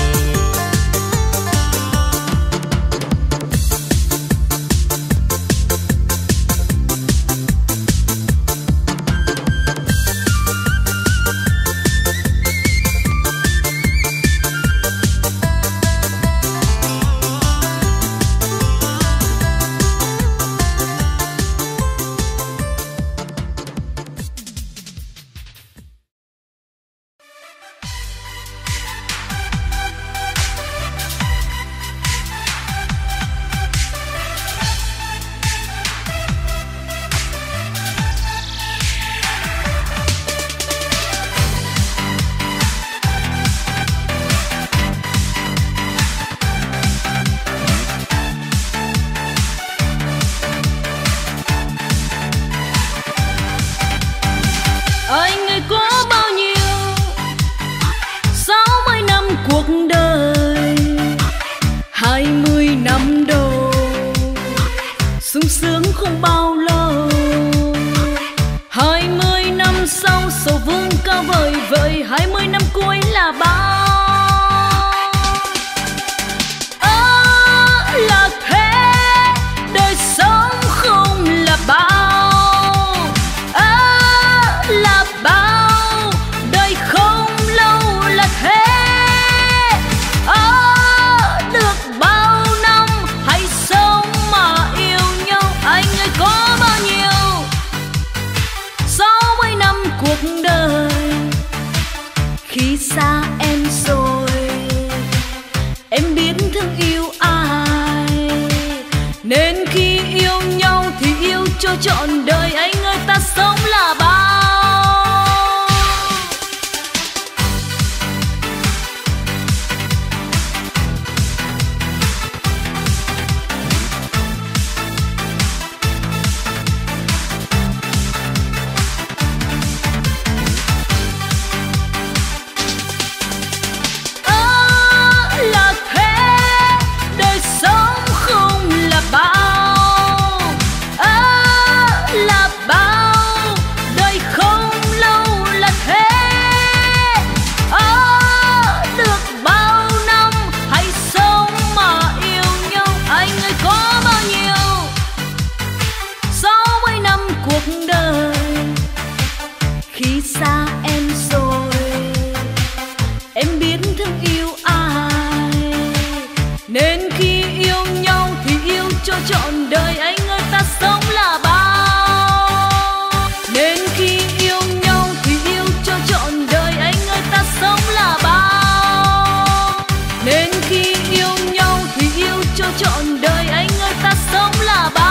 Anh ơi có bao nhiêu 60 năm cuộc đời, 20 năm đầu sung sướng không bao lâu. 20 năm sau sầu vương cao vời vợi, 20 năm cuối là bao. Là thế, đời sống không là bao. Là bao, đời không lâu là thế. Được bao năm hãy sống mà yêu nhau. Anh ơi có bao nhiêu 60 năm cuộc đời, khi xa em rồi em biết thương yêu ai, nên khi yêu nhau thì yêu cho trọn đời. Anh ơi ta sống là bao. Là thế, đời sống không là bao. Là bao, đời không lâu là thế. Được bao năm hãy sống mà yêu nhau. Anh ơi có bao nhiêu 60 năm cuộc đời, khi xa em rồi em biết thương yêu ai, nên khi yêu nhau thì yêu cho trọn đời. Anh ơi ta sống là bao. Nên khi yêu nhau thì yêu cho trọn đời. Anh ơi ta sống là bao. Nên khi yêu nhau thì yêu cho trọn đời. Anh ơi ta sống là bao.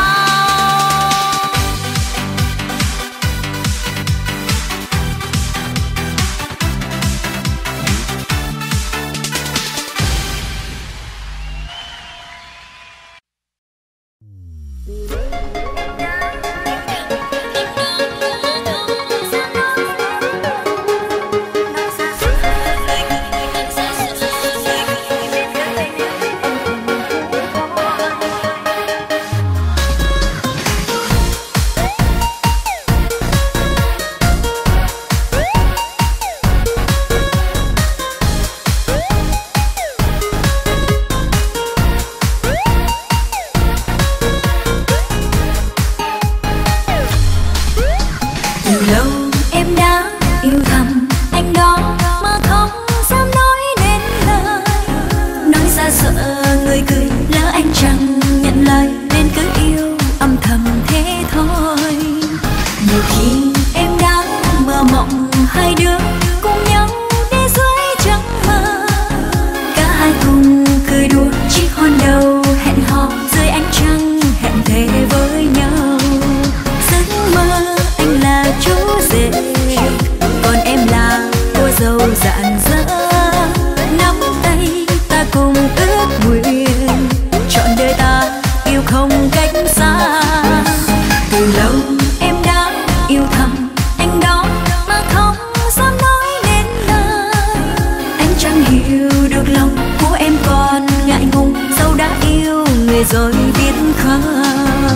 người cười lỡ anh chẳng nhận lời nên cứ yêu âm thầm thế thôi. Nhiều khi em đang mơ mộng hai đứa cùng nhau đi dưới trăng mơ, cả hai cùng cười đùa chiếc hôn đầu hẹn hò dưới ánh trăng hẹn thề với nhau. Giấc mơ anh là chú rể còn em là cô dâu rạng rỡ, nắm tay ta cùng ước nguyện trọn đời ta yêu không cách xa. Từ lâu em đã yêu thầm anh đó mà không dám nói nên lời. Anh chẳng hiểu được lòng của em còn ngại ngùng, dẫu đã yêu người rồi biết không.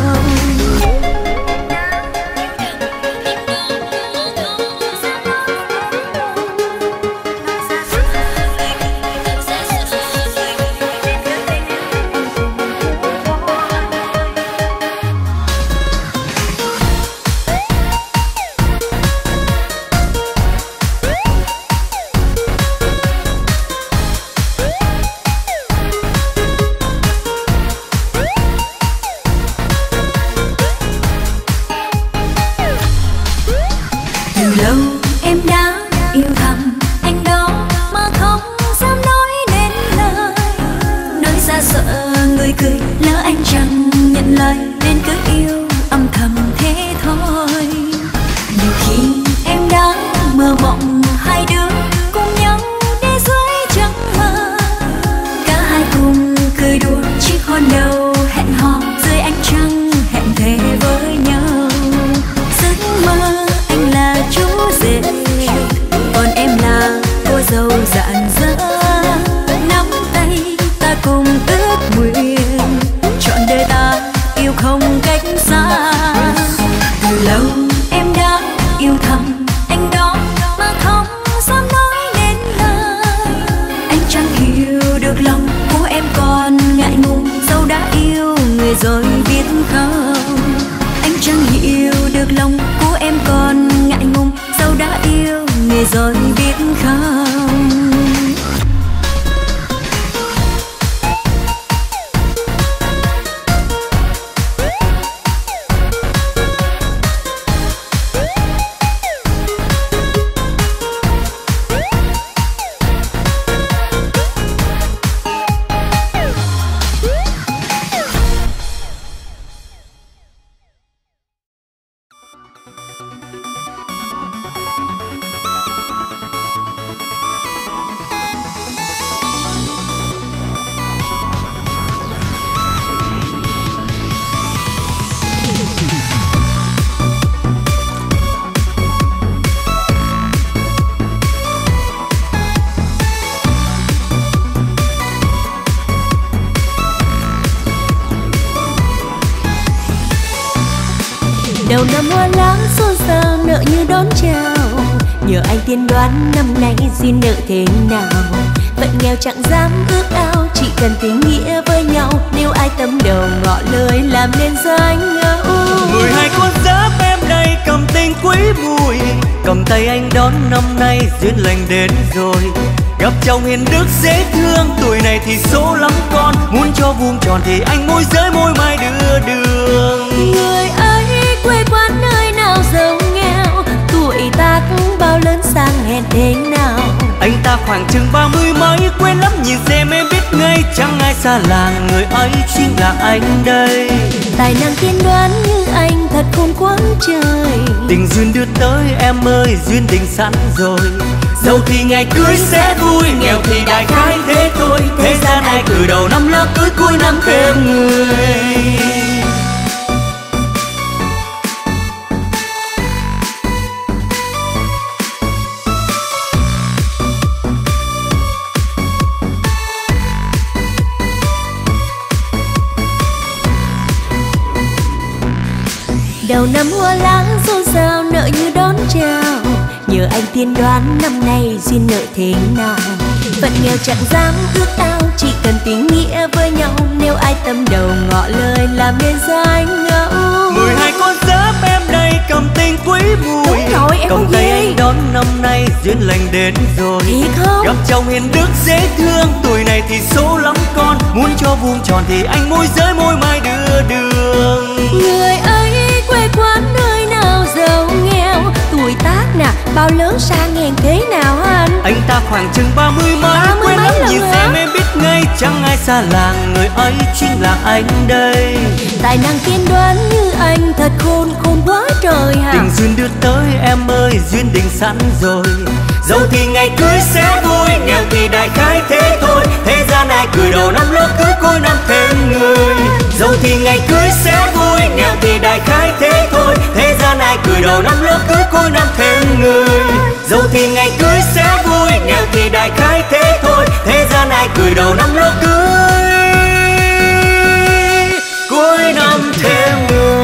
Đầu năm hoa lá xôn xao nợ như đón chào, nhờ anh tiên đoán năm nay duyên nợ thế nào. Phận nghèo chẳng dám ước ao, chỉ cần tình nghĩa với nhau. Nếu ai tâm đầu ngỏ lời làm nên danh ngẫu. 12 con giáp em đây cầm tình quý mùi, cầm tay anh đón năm nay duyên lành đến rồi. Gặp chồng hiền đức dễ thương, tuổi này thì số lắm con. Muốn cho vuông tròn thì anh môi giới môi mai đưa đường. Người ấy quê quán nơi nào giàu nghèo, tuổi tác bao lớn sang hèn thế nào. Anh ta khoảng chừng 30 mấy, quên lắm nhìn xem em biết ngay. Chẳng ai xa làng, người ấy chính là anh đây. Tài năng tiên đoán như anh thật khôn quáng trời. Tình duyên đưa tới em ơi, duyên tình sẵn rồi. Giàu thì ngày cưới sẽ vui, nghèo thì đại khái thế thôi. Thế gian ai cử đầu năm lá cưới cuối năm thêm người. Đầu năm hoa lá xôn xao nợ như đón chào, nhờ anh tiên đoán năm nay duyên nợ thế nào. Phận nghèo chẳng dám ước ao, chỉ cần tình nghĩa với nhau. Nếu ai tâm đầu ngỏ lời làm nên danh ngẫu. 12 con giáp em đây cầm tình quấy mùi. Đúng rồi, em Cầm có tay gì? anh đón năm nay duyên lành đến rồi. Thiệt không? Gặp chồng hiền đức dễ thương, tuổi này thì số lắm con. Muốn cho vuông tròn thì anh môi giới môi mai đưa đường. Người ấy quê quán nơi nào giàu nghèo, tuổi tác nè bao lớn sang hèn thế nào anh? Anh ta khoảng chừng 30 mấy, quen lắm nhìn xem em biết ngay. Chẳng ai xa làng, người ấy chính là anh đây. Tài năng tiên đoán như anh thật khôn khôn quá trời hả? Tình duyên đưa tới em ơi, duyên định sẵn rồi. Dẫu thì ngày cưới sẽ vui, nghèo thì đại khái thế thôi. Thế gian ai cười đầu năm lỡ cứ cuối năm thêm người. Dẫu thì ngày cưới sẽ vui, nghèo thì đại khái thế thôi. Thế gian ai cười đầu năm lỡ cứ cuối năm thêm người. Dẫu thì ngày cưới sẽ vui, nghèo thì đại khái thế thôi. Thế gian ai cười đầu năm lỡ cưới cuối năm thêm người.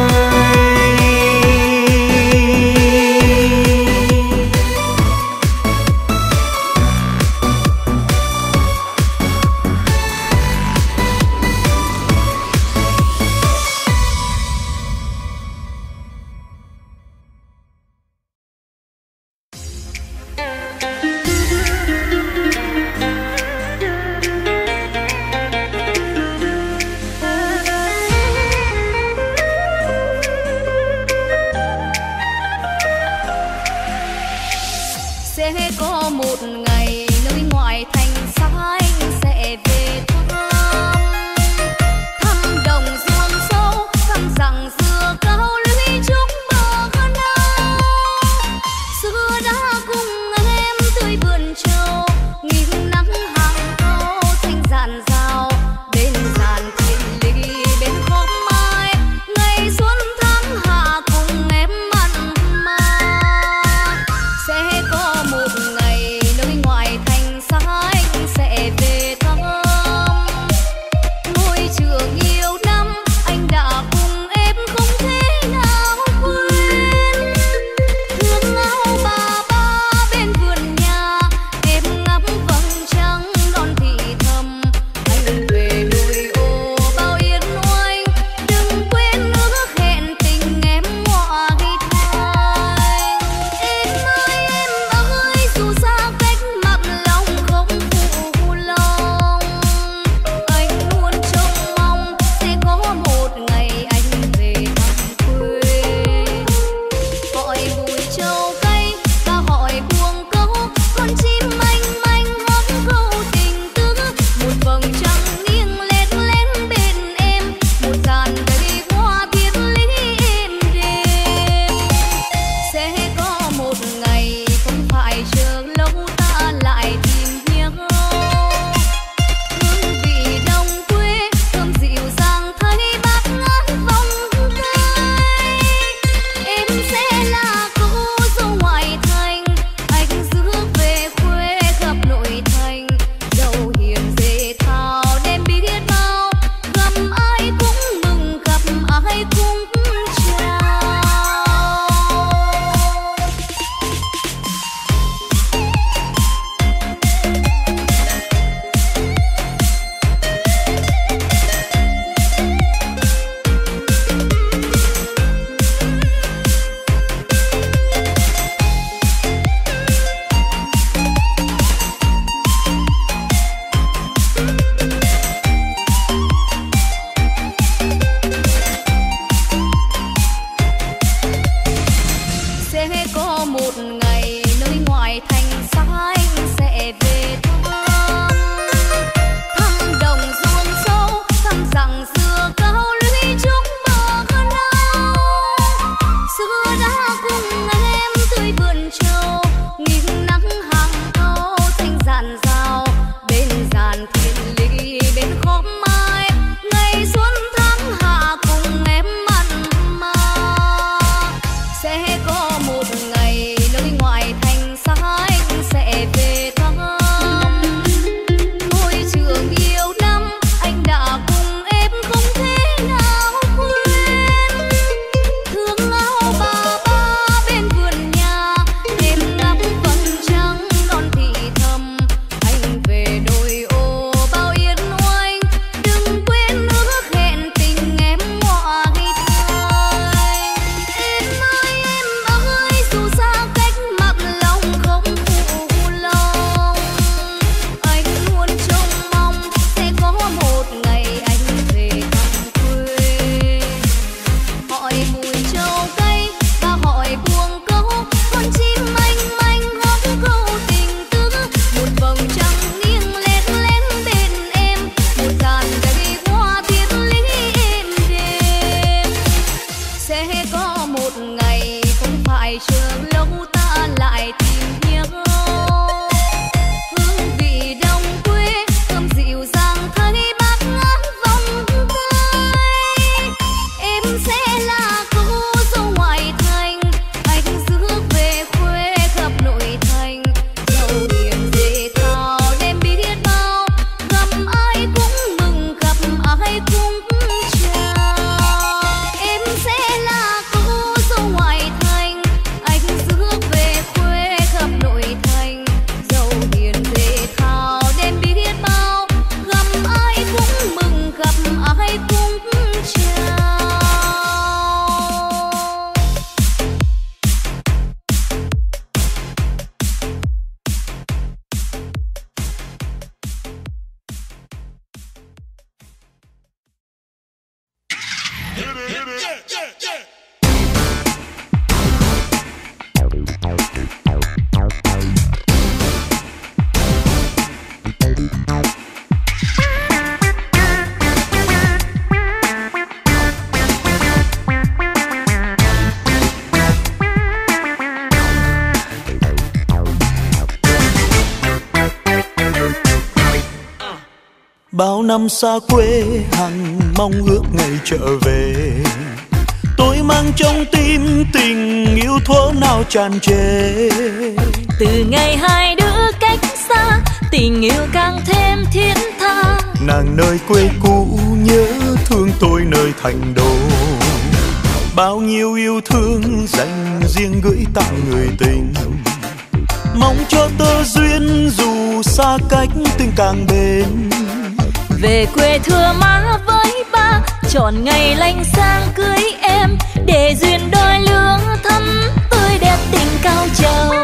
Bao năm xa quê hằng mong ước ngày trở về, tôi mang trong tim tình yêu thuở nào tràn trề. Từ ngày hai đứa cách xa, tình yêu càng thêm thiết tha. Nàng nơi quê cũ nhớ thương tôi nơi thành đô, bao nhiêu yêu thương dành riêng gửi tặng người tình. Mong cho tơ duyên dù xa cách tình càng bền. Về quê thưa má với ba, chọn ngày lành sang cưới em, để duyên đôi lứa thắm tươi đẹp tình cao trào.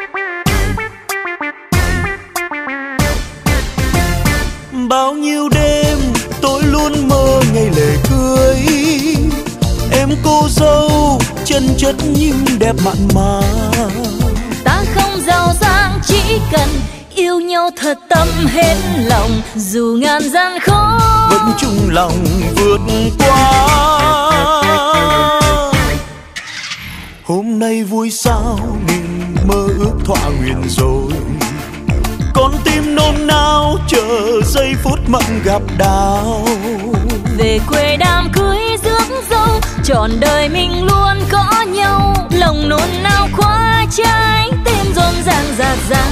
Bao nhiêu đêm tôi luôn mơ ngày lễ cưới, em cô dâu chân chất nhưng đẹp mặn mà. Ta không giàu sang chỉ cần yêu nhau thật tâm hết lòng, dù ngàn gian khó vẫn chung lòng vượt qua. Hôm nay vui sao niềm mơ ước thỏa nguyện rồi, con tim nôn nao chờ giây phút mộng gặp đào. Về quê đám cưới rước dâu, trọn đời mình luôn có nhau, lòng nôn nao khóa trái tim rộn ràng rạt rào.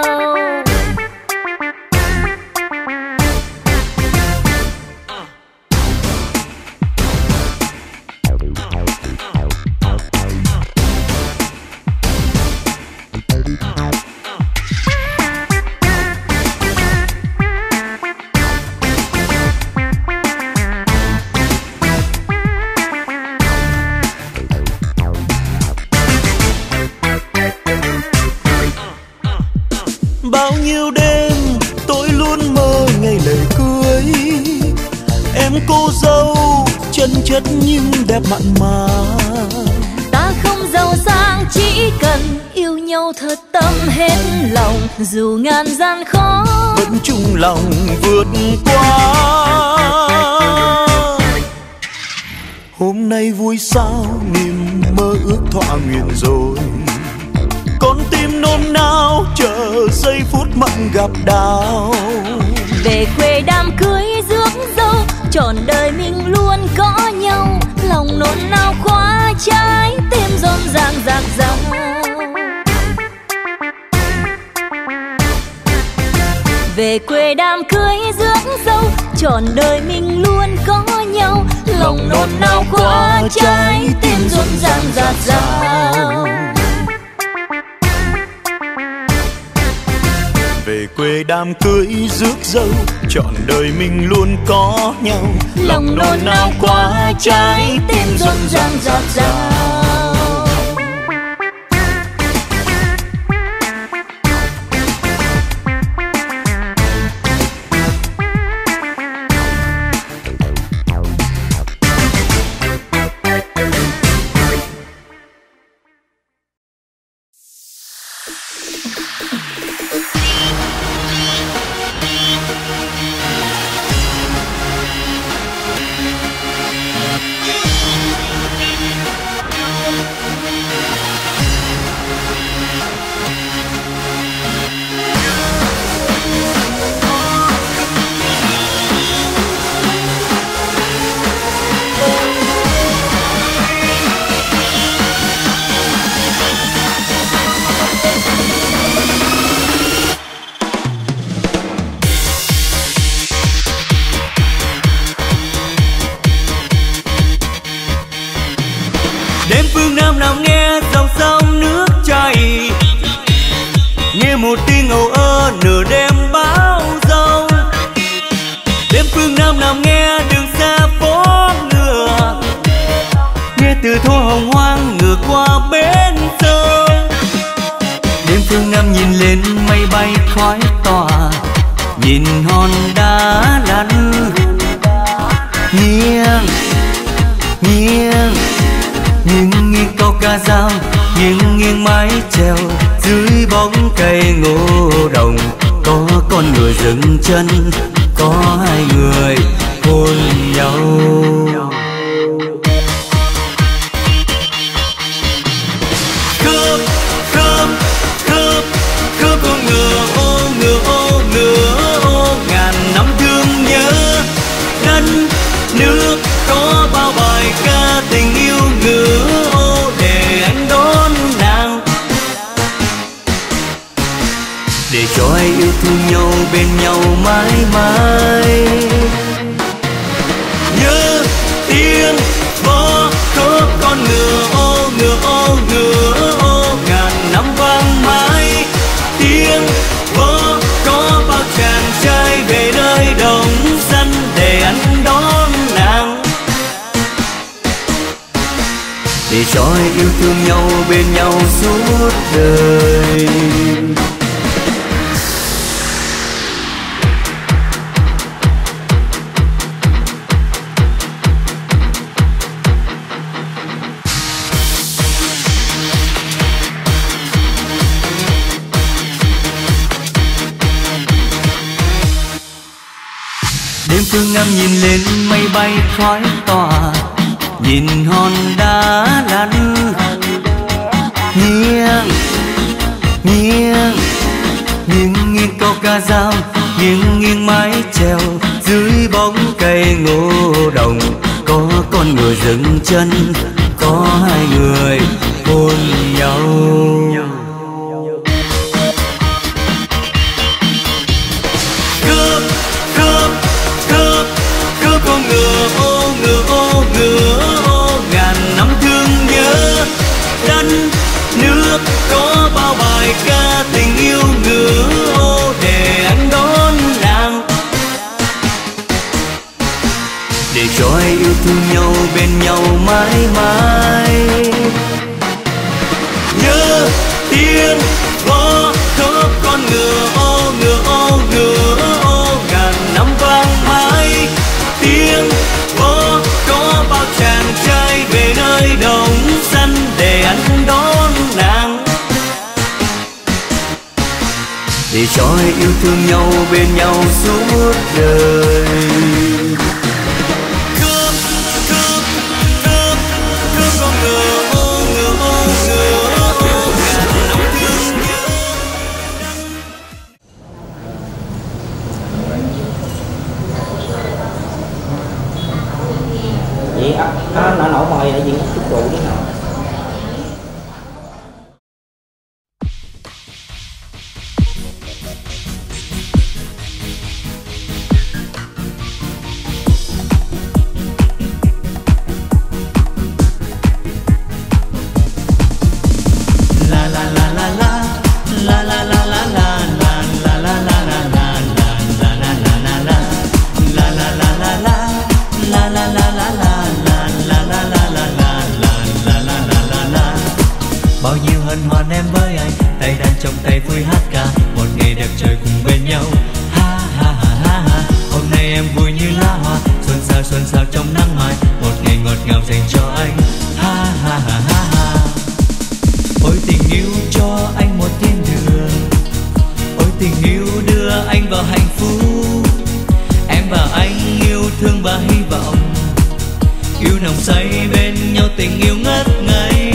Bao nhiêu đêm tôi luôn mơ ngày lễ cưới, em cô dâu chân chất nhưng đẹp mặn mà. Ta không giàu sang chỉ cần yêu nhau thật tâm hết lòng, dù ngàn gian khó vẫn chung lòng vượt qua. Hôm nay vui sao niềm mơ ước thỏa nguyện rồi, con tim nôn nao chờ giây phút mộng gặp đào. Về quê đám cưới rước dâu, trọn đời mình luôn có nhau, lòng nôn nao khóa trái tim rộn ràng rạc rào. Về quê đám cưới rước dâu, trọn đời mình luôn có nhau, lòng nôn nao khóa trái tim rộn ràng rạc rào. Về quê đám cưới rước dâu, trọn đời mình luôn có nhau, lòng nôn nao khóa trái tim rộn ràng rạt rào. Đêm phương Nam nằm nghe dòng sông nước chảy, nghe một tiếng ầu ơ nửa đêm bão giông. Đêm phương Nam nằm nghe đường xa phố ngựa, nghe từ thô hồng hoang ngược qua bến sông. Đêm phương Nam nhìn lên mây bay khói tỏa, nhìn hòn đá lăn nghiêng Nghiêng nghiêng nghiêng câu ca dao, nghiêng nghiêng mái chèo dưới bóng cây ngô đồng. Có con người dừng chân, có hai người hôn nhau. Khớp khớp khớp khớp con ngựa ô ngựa ô ngựa ô, ngàn năm thương nhớ đất nước. Có bao bài ca tình yêu ngựa ô để anh đón nàng, để cho ai yêu thương nhau bên nhau mãi mãi. Nhớ tiếng vó khớp con ngựa ô ngựa ô ngựa ô, ngàn năm vang mãi tiếng vó. Có bao chàng trai về nơi đồng xanh để anh đón nàng, để cho ai yêu thương nhau bên nhau suốt đời. Đêm phương Nam nhìn lên mây bay khói tỏa, nhìn hòn đá lăn. Nghiêng nghiêng nghiêng nghiêng câu ca dao, nghiêng nghiêng mái chèo dưới bóng cây ngô đồng. Có con người dừng chân, có hai người hôn nhau. Khớp khớp khớp khớp con ngựa ô ngựa ô ngựa ô, ngàn năm thương nhớ đất nước. Có bao bài ca tình yêu ngựa ô để anh đón nàng, để cho ai yêu thương nhau bên nhau mãi mãi. Nhớ tiếng vó khớp con ngựa ô ngựa ô ngựa ô, ngàn năm vang mãi tiếng vó. Có bao chàng trai về nơi đồng xanh để anh đón nàng, để cho ai yêu thương nhau bên nhau suốt đời. Khớp khớp khớp khớp con ngựa ô ngựa ô ngựa ô, ngàn năm thương nhớ. Vậy nó nổi mồi là gì chút rượu chứ nào. Bao nhiêu hân hoan em với anh, tay đàn trong tay vui hát ca, một ngày đẹp trời cùng bên nhau. Ha ha ha ha ha, hôm nay em vui như lá hoa, xuân sao trong nắng mai, một ngày ngọt ngào dành cho anh. Ha ha ha ha ha, ôi tình yêu cho anh một thiên đường, ôi tình yêu đưa anh vào hạnh phúc. Em và anh yêu thương và hy vọng, yêu nồng say bên nhau, tình yêu ngất ngây.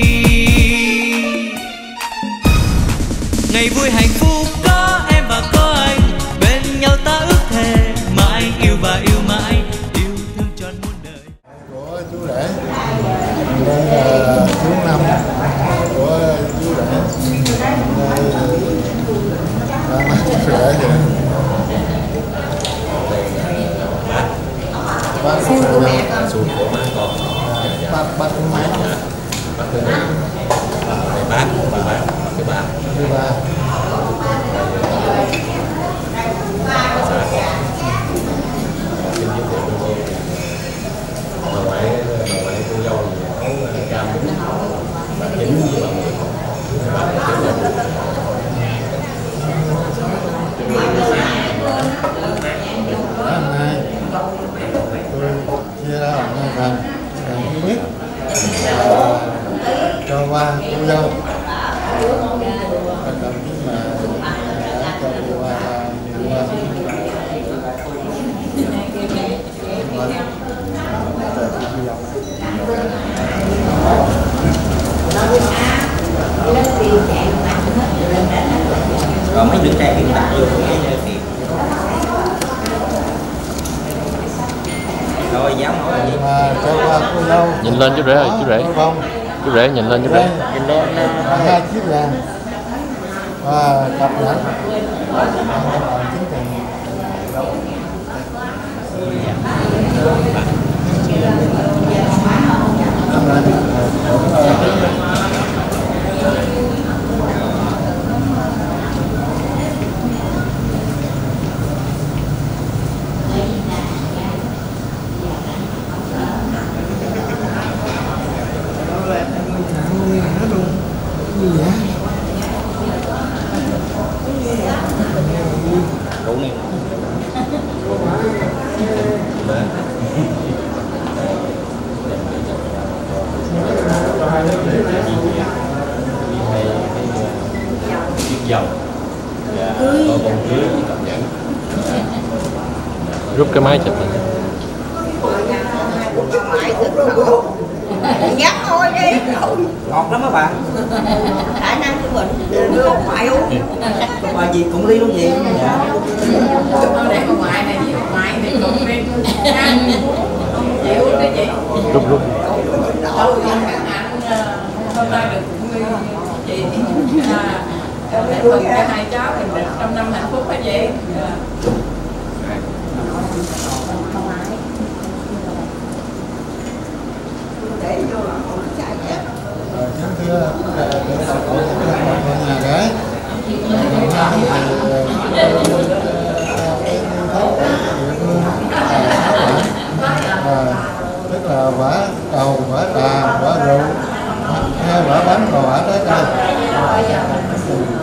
Ngày vui hạnh phúc có em và có anh, bên nhau ta ước thề mãi yêu và yêu mãi, yêu thương trọn muôn đời. Của chú rể, đây là chú Năm của chú rể, chú rể kìa. Bác siêu của mẹ con. Bác của mẹ. Bác từ đây. Bác cái bác. Thứ ba. Bà ngoại cô dâu nấu cam bà chính với bà Mười. Hôm nay tôi chia ra làm hai phần. qua cô dâu. Vận động mà đã cho cô qua còn mấy đứa trai hiện tại vô cái tiền rồi dám nói gì mà cho qua cô dâu. Nhìn lên chú rể ơi, chú rể nhìn lên chú rể. nhìn lên 2 chiếc vàng và cặp nhẫn. rượu này Dầu có bông cưới cặp nhẫn. Rút cái máy chụp này. Nhắc thôi đi. ngọt lắm các bạn. Khả năng của mình không phải uống. Bà gì cũng ly luôn gì. Dạ. Để con ngoại này với ông ngoại này còn bên chịu đó chị. Rút Đâu ăn hôm nay được chị để mừng cho hai cháu mình được trong năm hạnh phúc hả chị. Để vô là không chạy chết. Kính thưa nhà gái, tức là quả cầu, quả trà, quả rượu, hai quả bánh và quả trái cây.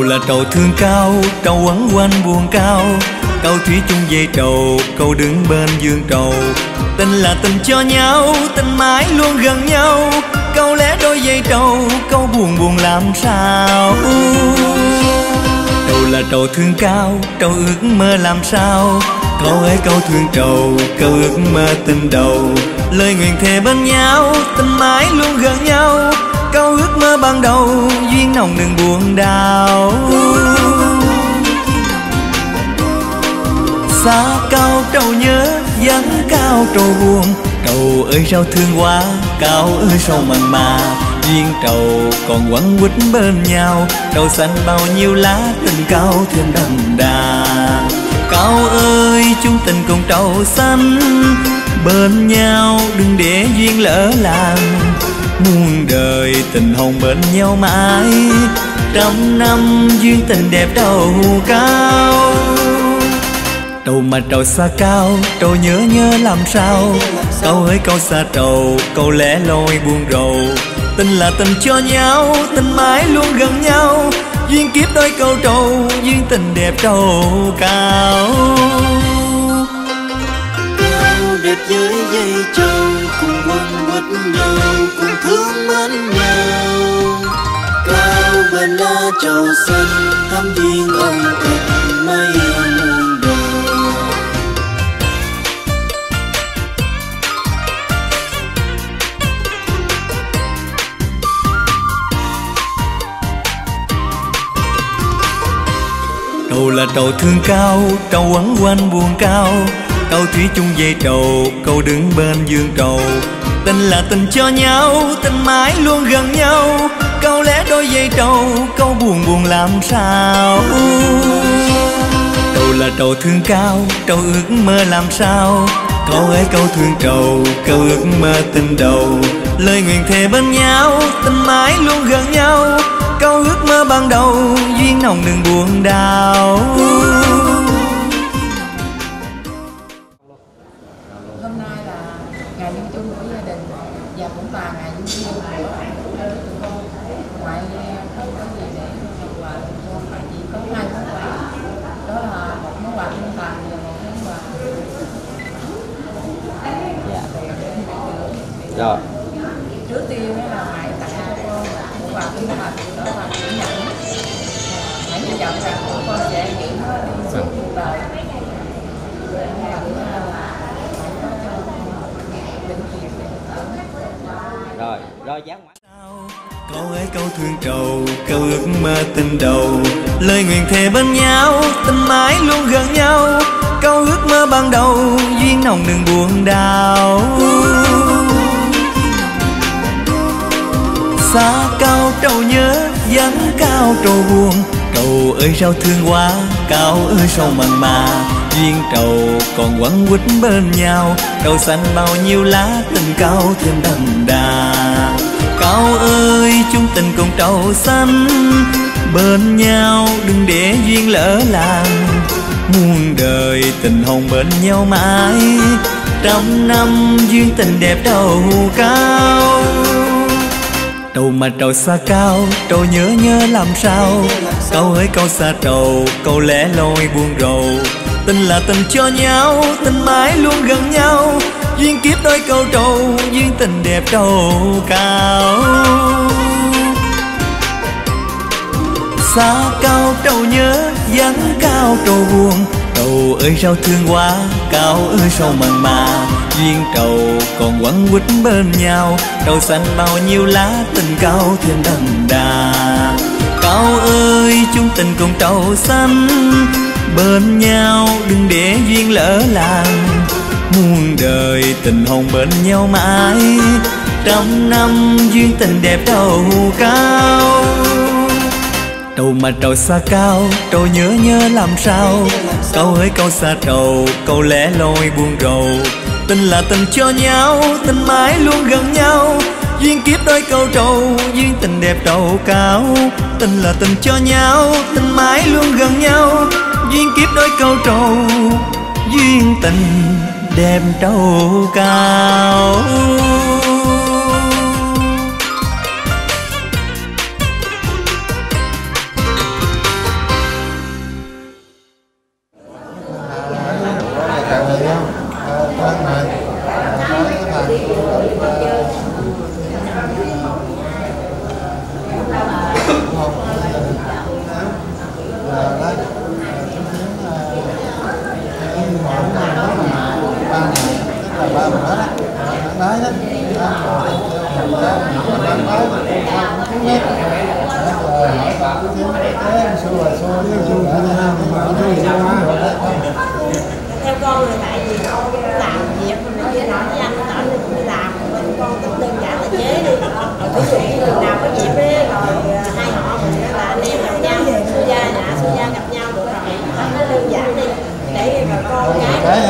Trầu là trầu thương cao, trầu quấn quanh buồn cao. Câu thủy chung về trầu, câu đứng bên dương trầu. Tình là tình cho nhau, tình mãi luôn gần nhau. Câu lẽ đôi dây trầu, câu buồn buồn làm sao. Trầu là trầu thương cao, trầu ước mơ làm sao. Câu ấy câu thương trầu, câu ước mơ tình đầu. Lời nguyện thề bên nhau, tình mãi luôn gần nhau. Câu ước mơ ban đầu, duyên nồng đừng buồn đau. Xa cao trầu nhớ, vắng cao trầu buồn. Trầu ơi sao thương quá, cao ơi sao mặn mà. Duyên trầu còn quấn quýt bên nhau. Trầu xanh bao nhiêu lá, tình cao thêm đậm đà. Cao ơi chung tình cùng trầu xanh bên nhau, đừng để duyên lỡ làng. Muôn đời tình hồng bên nhau mãi, trăm năm duyên tình đẹp trầu cao. Trầu mà trầu xa cao, trầu nhớ nhớ làm sao. Câu ơi câu xa trầu, câu lẻ loi buồn rầu. Tình là tình cho nhau, tình mãi luôn gần nhau. Duyên kiếp đôi câu trầu, duyên tình đẹp trầu cao. Cao đẹp với dây trầu, cùng quấn quýt nhau, cùng thương mến nhau. Cao bên lá trầu xanh, thắm duyên ân tình mấy muôn đời. Trầu là trầu thương cao, trầu quấn quanh buồn cao. Câu thủy chung về trầu, câu đứng bên dương trầu. Tình là tình cho nhau, tình mãi luôn gần nhau. Câu lẽ đôi dây trầu, câu buồn buồn làm sao. Trầu là trầu thương cao, trầu ước mơ làm sao. Câu ấy câu thương trầu, câu ước mơ tình đầu. Lời nguyện thề bên nhau, tình mãi luôn gần nhau. Câu ước mơ ban đầu, duyên nồng đừng buồn đau. Hôm nay là ngày vui chung của gia đình và cũng là ngày vui chung của ngoại không có gì để quà cho chị, có hai món quà. Đó là một món quà tinh thần và một món quà. Rồi. Trước tiên là ngoại tặng cho con món quà tinh thần, đó là chữ nhẫn. Hãy hy vọng rằng con sẽ nghĩ nó đi suốt cuộc đời. Rồi dán mặt. Câu ấy câu thương trầu, câu ước mơ tình đầu. Lời nguyện thề bên nhau, tình mãi luôn gần nhau. Câu ước mơ ban đầu, duyên nồng đừng buồn đau. Xa cao trầu nhớ, vắng cao trầu buồn. Trầu ơi sao thương quá, cao ơi sao mặn mà. Duyên trầu còn quấn quýt bên nhau. Trầu xanh bao nhiêu lá, tình cao thêm đậm đà. Cao ơi chung tình cùng trầu xanh bên nhau, đừng để duyên lỡ làng. Muôn đời tình hồng bên nhau mãi, trăm năm duyên tình đẹp trầu cao. Trầu mà trầu xa cao, trầu nhớ nhớ làm sao. Câu ơi câu xa trầu, câu lẻ loi buồn rầu. Tình là tình cho nhau, tình mãi luôn gần nhau. Duyên kiếp đôi câu trầu, duyên tình đẹp trầu cao. Xa cao trầu nhớ, vắng cao trầu buồn. Trầu ơi sao thương quá, cao ơi sao mặn mà. Duyên trầu còn quấn quýt bên nhau. Trầu xanh bao nhiêu lá, tình cao thêm đậm đà. Cao ơi chung tình cùng trầu xanh bên nhau, đừng để duyên lỡ làng. Muôn đời tình hồng bên nhau mãi, trăm năm duyên tình đẹp trầu cao. Trầu mà trầu xa cao, trầu nhớ nhớ làm sao. Câu ơi câu xa trầu, câu lẻ loi buồn rầu. Tình là tình cho nhau, tình mãi luôn gần nhau. Duyên kiếp đôi câu trầu, duyên tình đẹp trầu cao. Tình là tình cho nhau, tình mãi luôn gần nhau. Duyên kiếp đôi câu trầu, duyên tình đẹp trầu cao. Theo con là tại vì con làm việc mình đi nói với anh ở mình đi làm mình con rất đơn giản là chế đi rồi ví dụ như lần nào có dịp ấy, rồi hai họ mình là anh em gặp nhau xưa gia gặp nhau được rồi nó đơn giản đi để bà con cái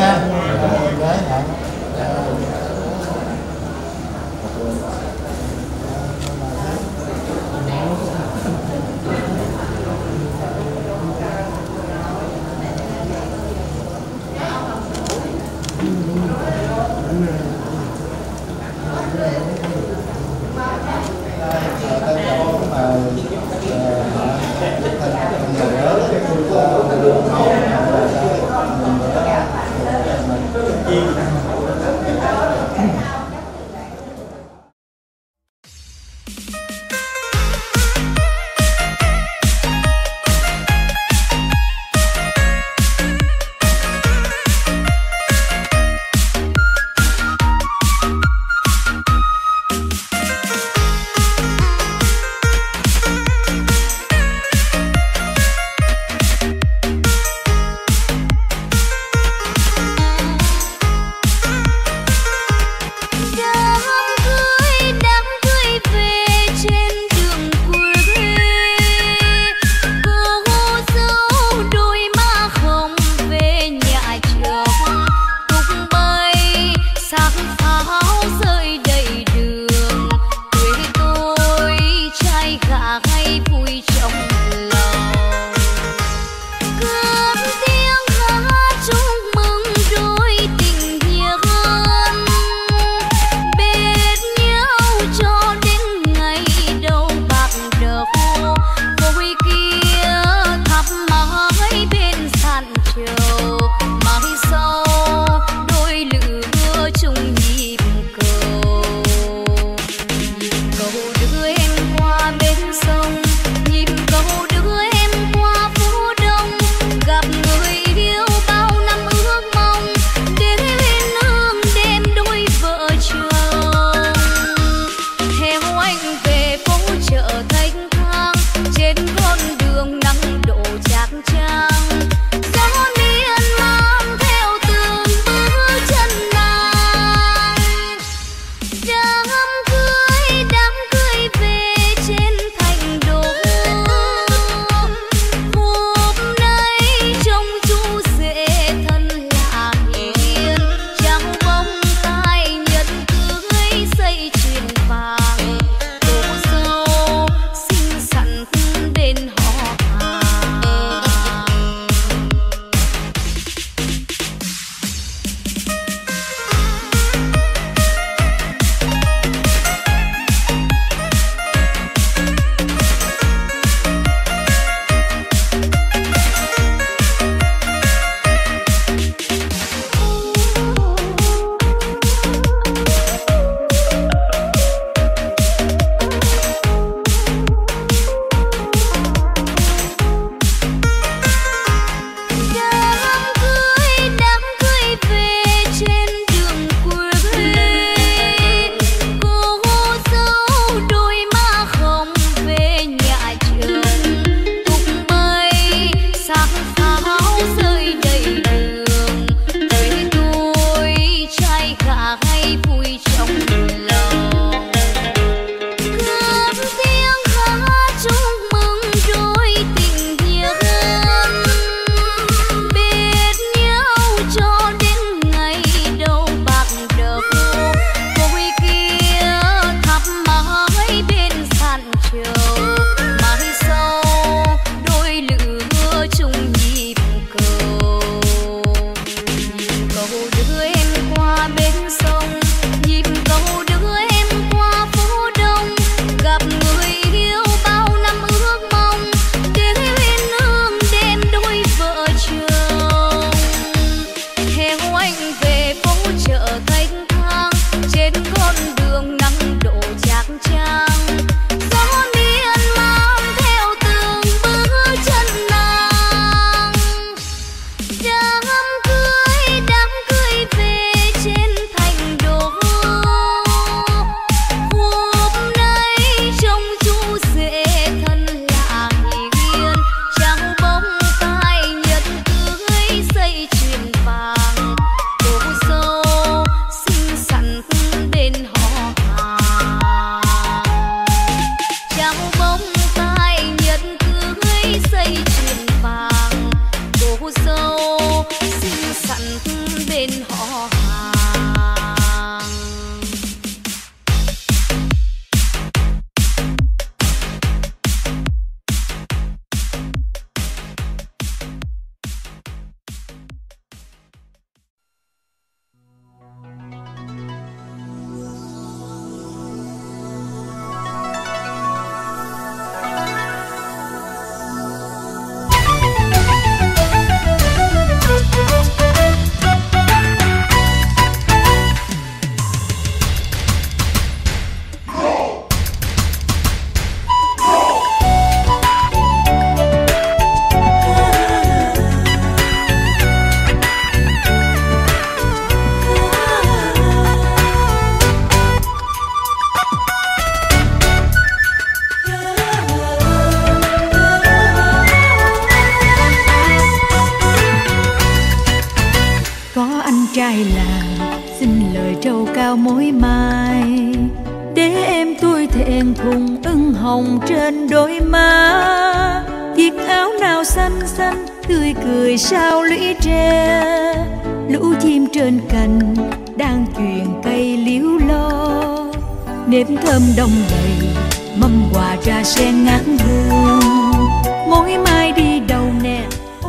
mai, để em tôi thẹn thùng ửng hồng trên đôi má. Chiếc áo nào xanh xanh tươi cười sao lũy tre, lũ chim trên cành đang chuyền cây liễu lo. Nếp thơm đông đầy mâm quà trà sen ngát hương, mỗi mai đi đâu nè.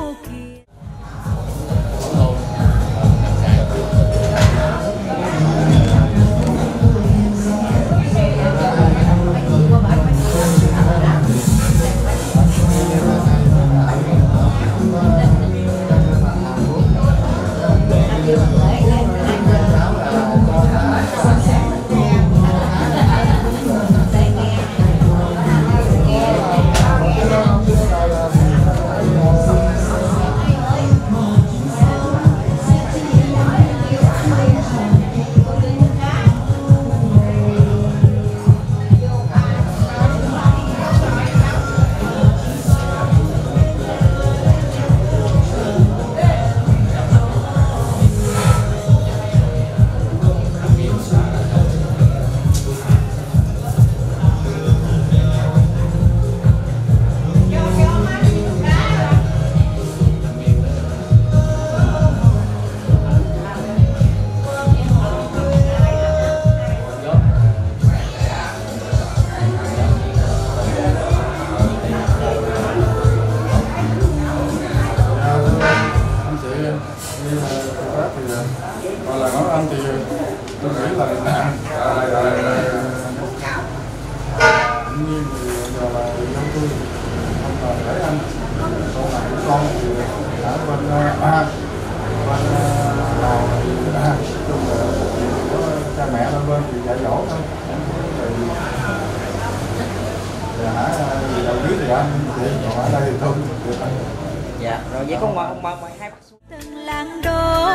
Dạ, rồi vậy có mời hai bác xuống. Từng làng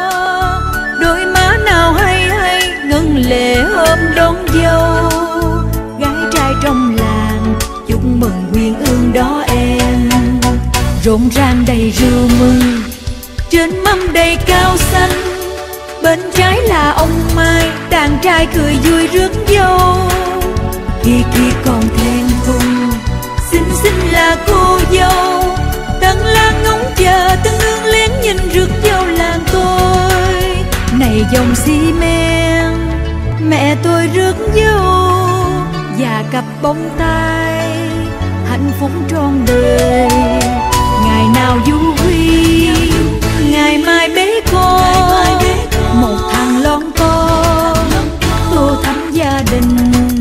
đó, đôi má nào hay hay ngân lệ hôm đón dâu. Gái trai trong làng chúc mừng huyền ương đó em. Rộn ràng đầy rượu mừng, trên mâm đầy cao xanh. Bên trái là ông Mai, đàn trai cười vui rước dâu. Kia kia còn thèm thùng, xinh xinh là cô dâu. Tận làng ngóng chờ tân hương lén nhìn rước dâu làng tôi. Này dòng xi men, mẹ tôi rước dâu. Và cặp bông tai, hạnh phúc trọn đời. Ngày nào du huy, ngày mai bế con. Một thằng lon to, tô thắm gia đình.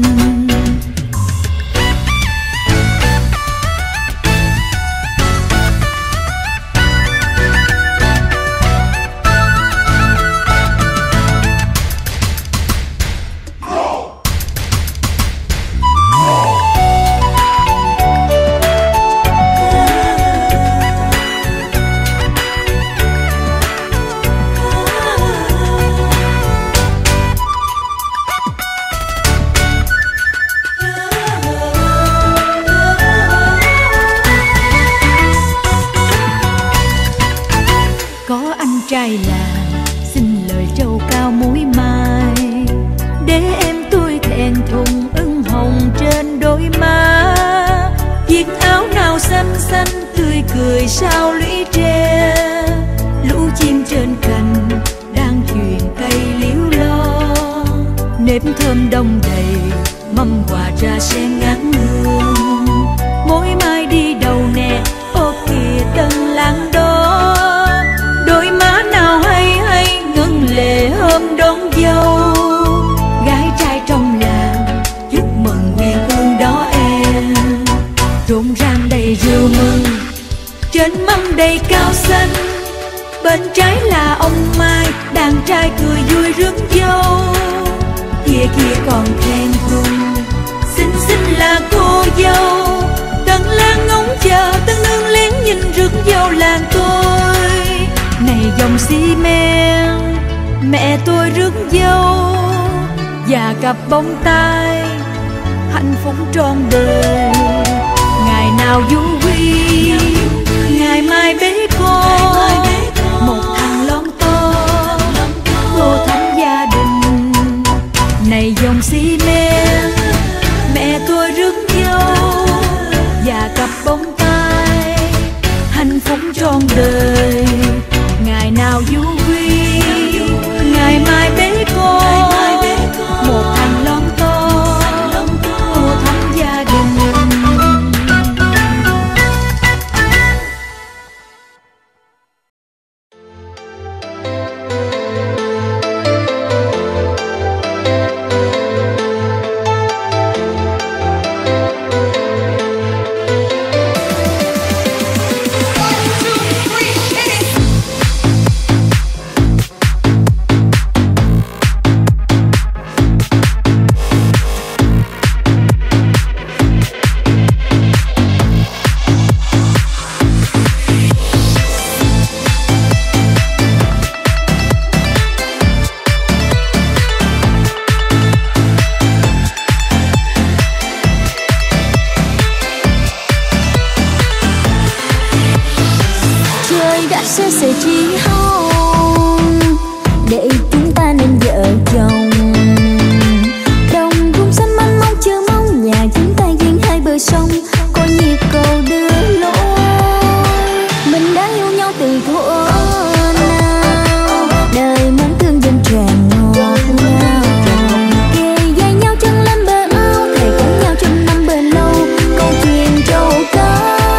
Trai làng xin lời trầu cao mũi mai, để em tôi thẹn thùng ửng hồng trên đôi má. Chiếc áo nào xanh xanh tươi cười sao lũy tre, lũ chim trên cành đang chuyền cây liễu lo. Nếp thơm đông đầy mâm quà trà sen ngát hương, mỗi mai đi đâu nè. Ô kìa tân làng đó, đôi má nào hay hay ngân lệ hôm đón dâu. Gái trai trong làng chúc mừng huyền ương đó em. Rộn ràng đầy rượu mừng, trên mâm đầy cao xanh. Bên trái là ông Mai, đàn trai cười vui rước dâu. Kia kia còn khen thùng, xinh xinh là cô dâu. Tận làng ngóng chờ tân hương lén nhìn rước dâu làng tôi. Này dòng xi men, mẹ tôi rước dâu. Và cặp bông tai, hạnh phúc trọn đời. Ngày nào du huy, ngày mai bế con. Một thằng lon to, tô thắm gia đình. Này dòng còn xi men. Mẹ tôi rất yêu và cặp bông tai hạnh phúc trọn đời. Ngày nào vui ngày mai bé con, một thằng lon ton tô thắm gia đình. Sẽ chỉ hôn để chúng ta nên vợ chồng. Đồng ruộng xanh manh mông chờ mong nhà chúng ta duyên hai bờ sông, có nhịp cầu đưa lối. Mình đã yêu nhau từ thuở nào, đời muốn thương dân tràn ngọt ngào. Kề vai nhau chân lên bờ áo, thề có nhau trăm năm bền lâu, câu chuyện trầu cao.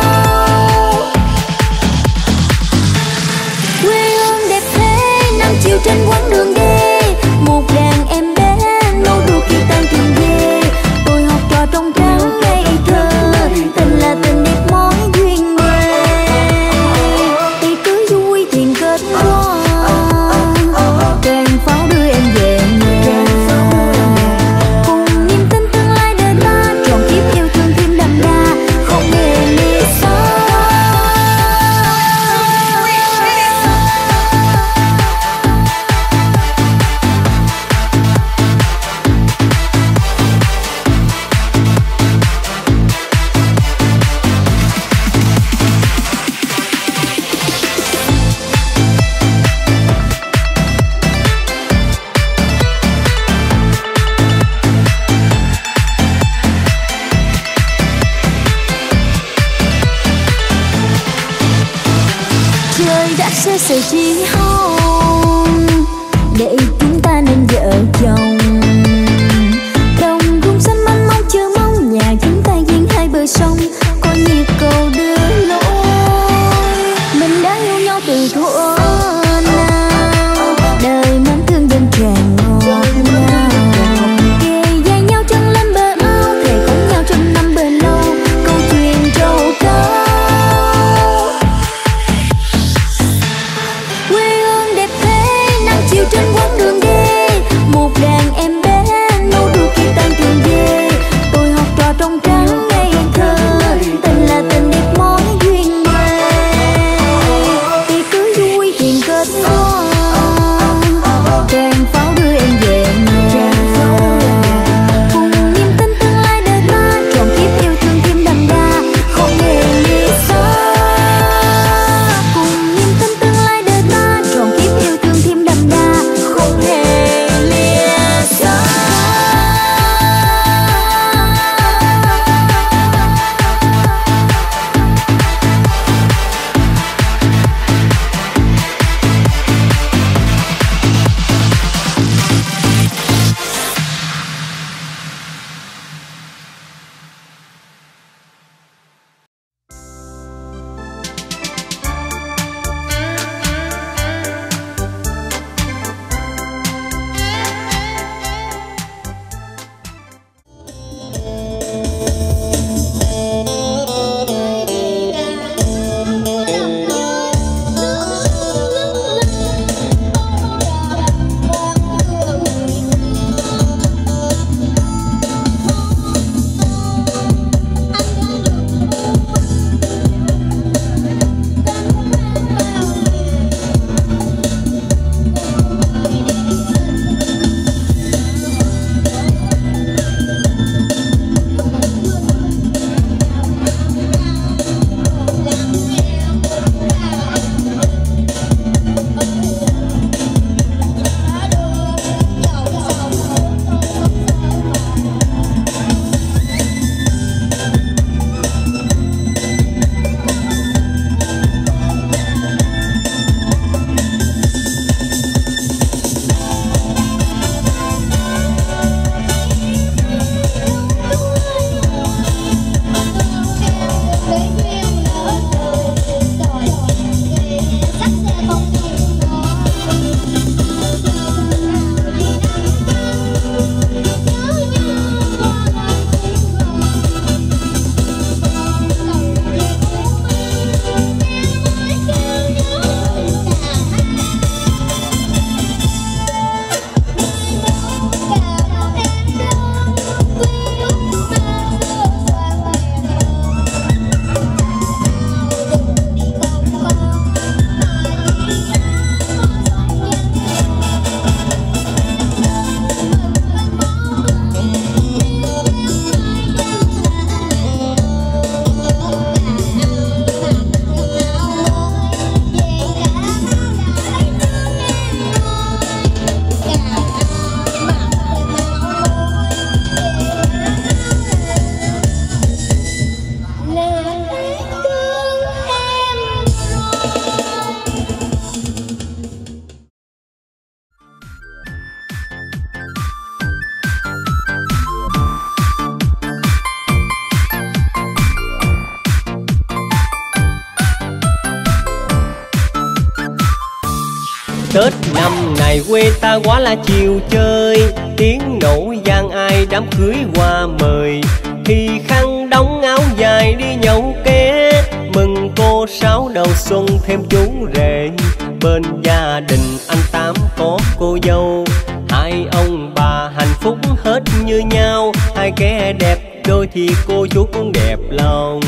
Chiều trên quãng đường đê, một đàn em bé nô đùa khi tan trường về. Tôi học trò trong trắng ngây thơ, tình là tình đẹp mối duyên nghề. Tiệc cưới vui thuyền kết hoa, tràn pháo đưa em về nhà. Cùng niềm tin tương lai đời ta, trọn kiếp yêu thương thêm đậm đà, không hề lìa xa. Sẽ chỉ hôn để chúng ta nên vợ chồng. Đồng ruộng xanh manh mông chờ mong nhà chúng ta duyên hai bờ sông, có nhịp cầu đưa lối. Mình đã yêu nhau từ thuở nào, đời muốn thương dân tràn ngọt ngào. Kề vai nhau chân lên bờ áo, thề có nhau trăm năm bền lâu, câu chuyện trầu cao. Quê Tết năm này quê ta quá là chiều chơi, tiếng nổ vang ai đám cưới qua mời. Thì khăn đóng áo dài đi nhậu ké, mừng cô sáu đầu xuân thêm chú rể. Bên gia đình anh Tám có cô dâu, hai ông bà hạnh phúc hết như nhau. Hai kẻ đẹp đôi thì cô chú cũng đẹp lòng.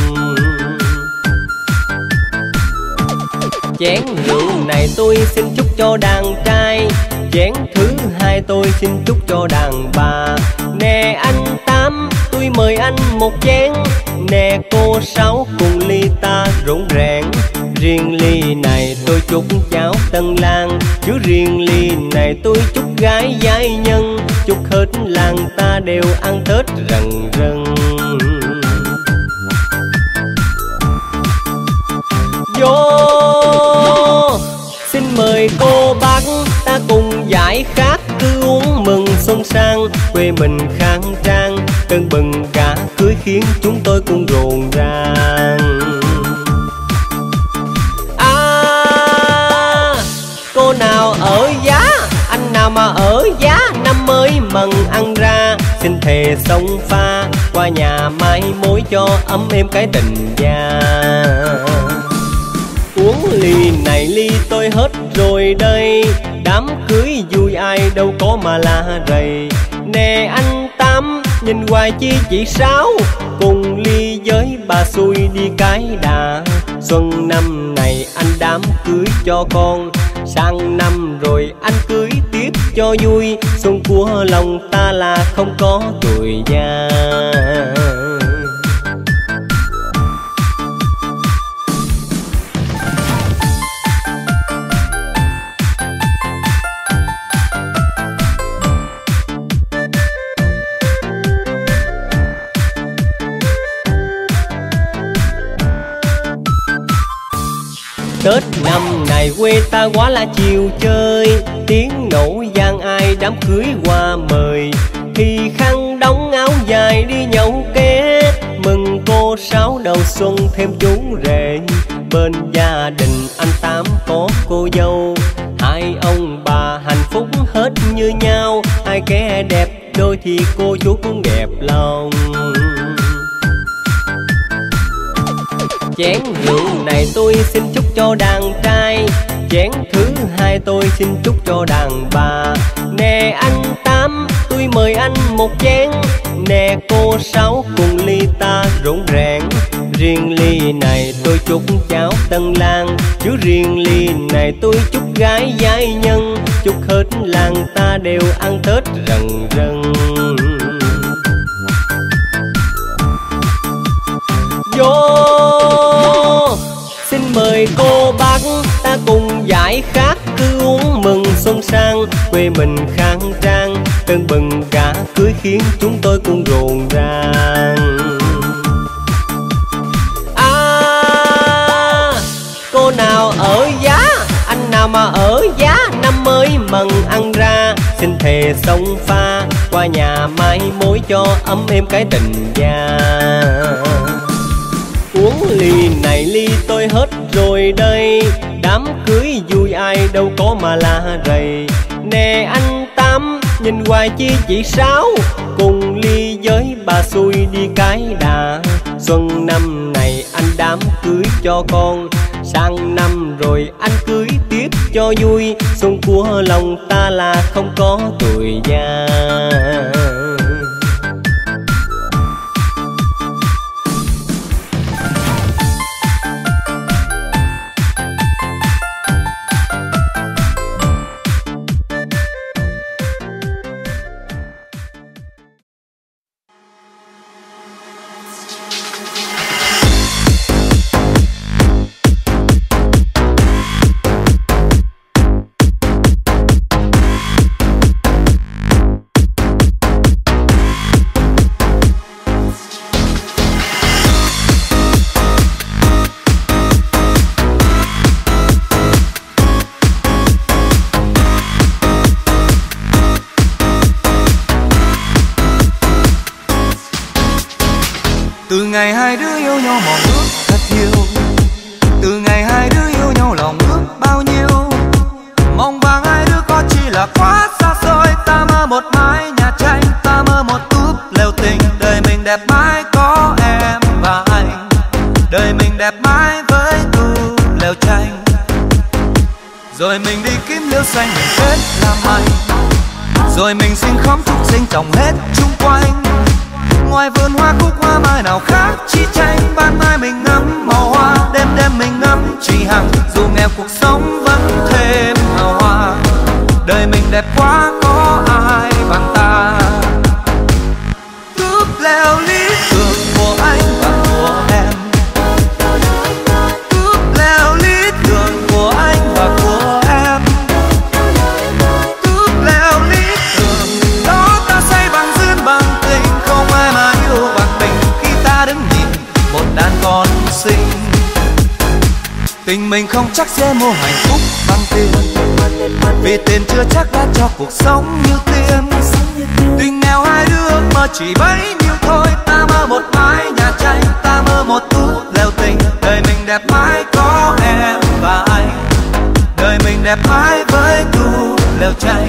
Chén rượu này tôi xin chúc cho đàn trai, chén thứ hai tôi xin chúc cho đàn bà. Nè anh Tám tôi mời anh một chén, nè cô Sáu cùng ly ta rộn ràng. Riêng ly này tôi chúc cháu tân lang, chứ riêng ly này tôi chúc gái giai nhân. Chúc hết làng ta đều ăn Tết rần rần. Vô xin mời cô bác ta cùng giải khát, cứ uống mừng xuân sang. Quê mình khang trang tưng bừng cả cưới khiến chúng tôi cũng rộn ràng. Cô nào ở giá, anh nào mà ở giá, năm mới mừng ăn ra. Xin thề sông pha qua nhà mai mối cho ấm êm cái tình gia. Uống ly này ly tôi hết rồi đây, đám cưới vui ai đâu có mà la rầy. Nè anh Tám nhìn hoài chi chị Sáu, cùng ly với bà xui đi cái đà. Xuân năm này anh đám cưới cho con, sang năm rồi anh cưới tiếp cho vui. Xuân của lòng ta là không có tuổi già. Tết năm này quê ta quá là chiều chơi, tiếng nổ vang ai đám cưới qua mời. Thì khăn đóng áo dài đi nhậu ké, mừng cô Sáu đầu xuân thêm chú rể. Bên gia đình anh Tám có cô dâu, hai ông bà hạnh phúc hết như nhau. Hai kẻ đẹp đôi thì cô chú cũng đẹp lòng. Chén rượu này tôi xin chúc cho đàn trai, chén thứ hai tôi xin chúc cho đàn bà. Nè anh Tám tôi mời anh một chén, nè cô Sáu cùng ly ta rộn ràng. Riêng ly này tôi chúc cháu tân lang, chứ riêng ly này tôi chúc gái giai nhân. Chúc hết làng ta đều ăn Tết rần rần. Vô xin mời cô bác ta cùng giải khát, cứ uống mừng xuân sang. Quê mình khang trang tưng bừng cả cưới khiến chúng tôi cũng rộn ràng. Cô nào ở giá, anh nào mà ở giá, năm mới mừng ăn ra. Xin thề sông pha qua nhà mai mối cho ấm êm cái tình gia. Uống ly này ly tôi hết rồi đây, đám cưới vui ai đâu có mà la rầy. Nè anh Tám nhìn hoài chi chị Sáu, cùng ly với bà xui đi cái đà. Xuân năm này anh đám cưới cho con, sang năm rồi anh cưới tiếp cho vui. Xuân của lòng ta là không có tuổi già. Từ ngày hai đứa yêu nhau mong ước thật nhiều, từ ngày hai đứa yêu nhau lòng ước bao nhiêu. Mong vàng đẹp mãi có em và anh, đời mình đẹp mãi với tu lều tranh. Rồi mình đi kiếm liễu xanh mình kết làm anh, rồi mình xin khóm trúc xinh trồng hết chung quanh. Ngoài vườn hoa cúc hoa mai nào khác chi tranh, ban mai mình ngắm màu hoa, đêm đêm mình ngắm chỉ hằng. Dù nghèo cuộc sống vẫn thêm hào hoa, đời mình đẹp quá có ai bằng ta. Cướp leo lý tưởng của anh và của em, cướp leo lý tưởng của anh và của em, cướp leo lý tưởng đó ta xây bằng duyên bằng tình. Không ai mà yêu bằng mình khi ta đứng nhìn một đàn con xinh. Tình mình không chắc sẽ mua hạnh phúc bằng tiền, vì tiền chưa chắc đã cho cuộc sống như tiền. Tình nghèo hai đứa mơ chỉ bấy nhiêu thôi, ta mơ một mái nhà tranh, ta mơ một tú lều tình. Đời mình đẹp mãi có em và anh, đời mình đẹp mãi với tú lều tranh.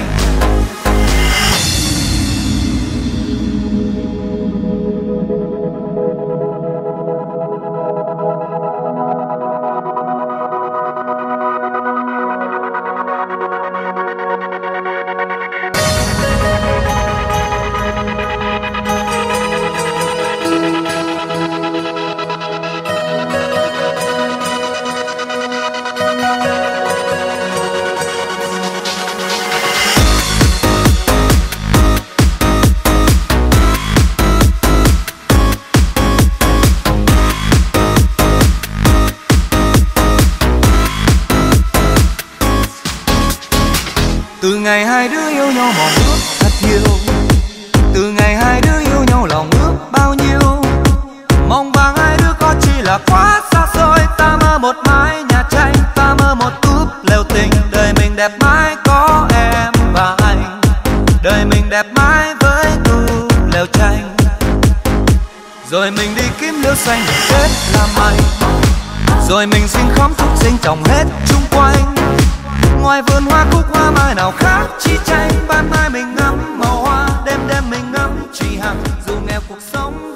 Từ ngày hai đứa yêu nhau mong ước thật nhiều, từ ngày hai đứa yêu nhau lòng ước bao nhiêu. Mong vàng hai đứa có chỉ là quá xa xôi, ta mơ một mái nhà tranh, ta mơ một túp lều tình. Đời mình đẹp mãi có em và anh, đời mình đẹp mãi với tu lều tranh. Rồi mình đi kiếm liễu xanh mình kết làm anh, rồi mình xin khóm trúc xinh trồng hết chung quanh. Ngoài vườn hoa cúc hoa mai nào khác chi tranh, ban mai mình ngắm màu hoa, đêm đêm mình ngắm chỉ hằng. Dù nghèo cuộc sống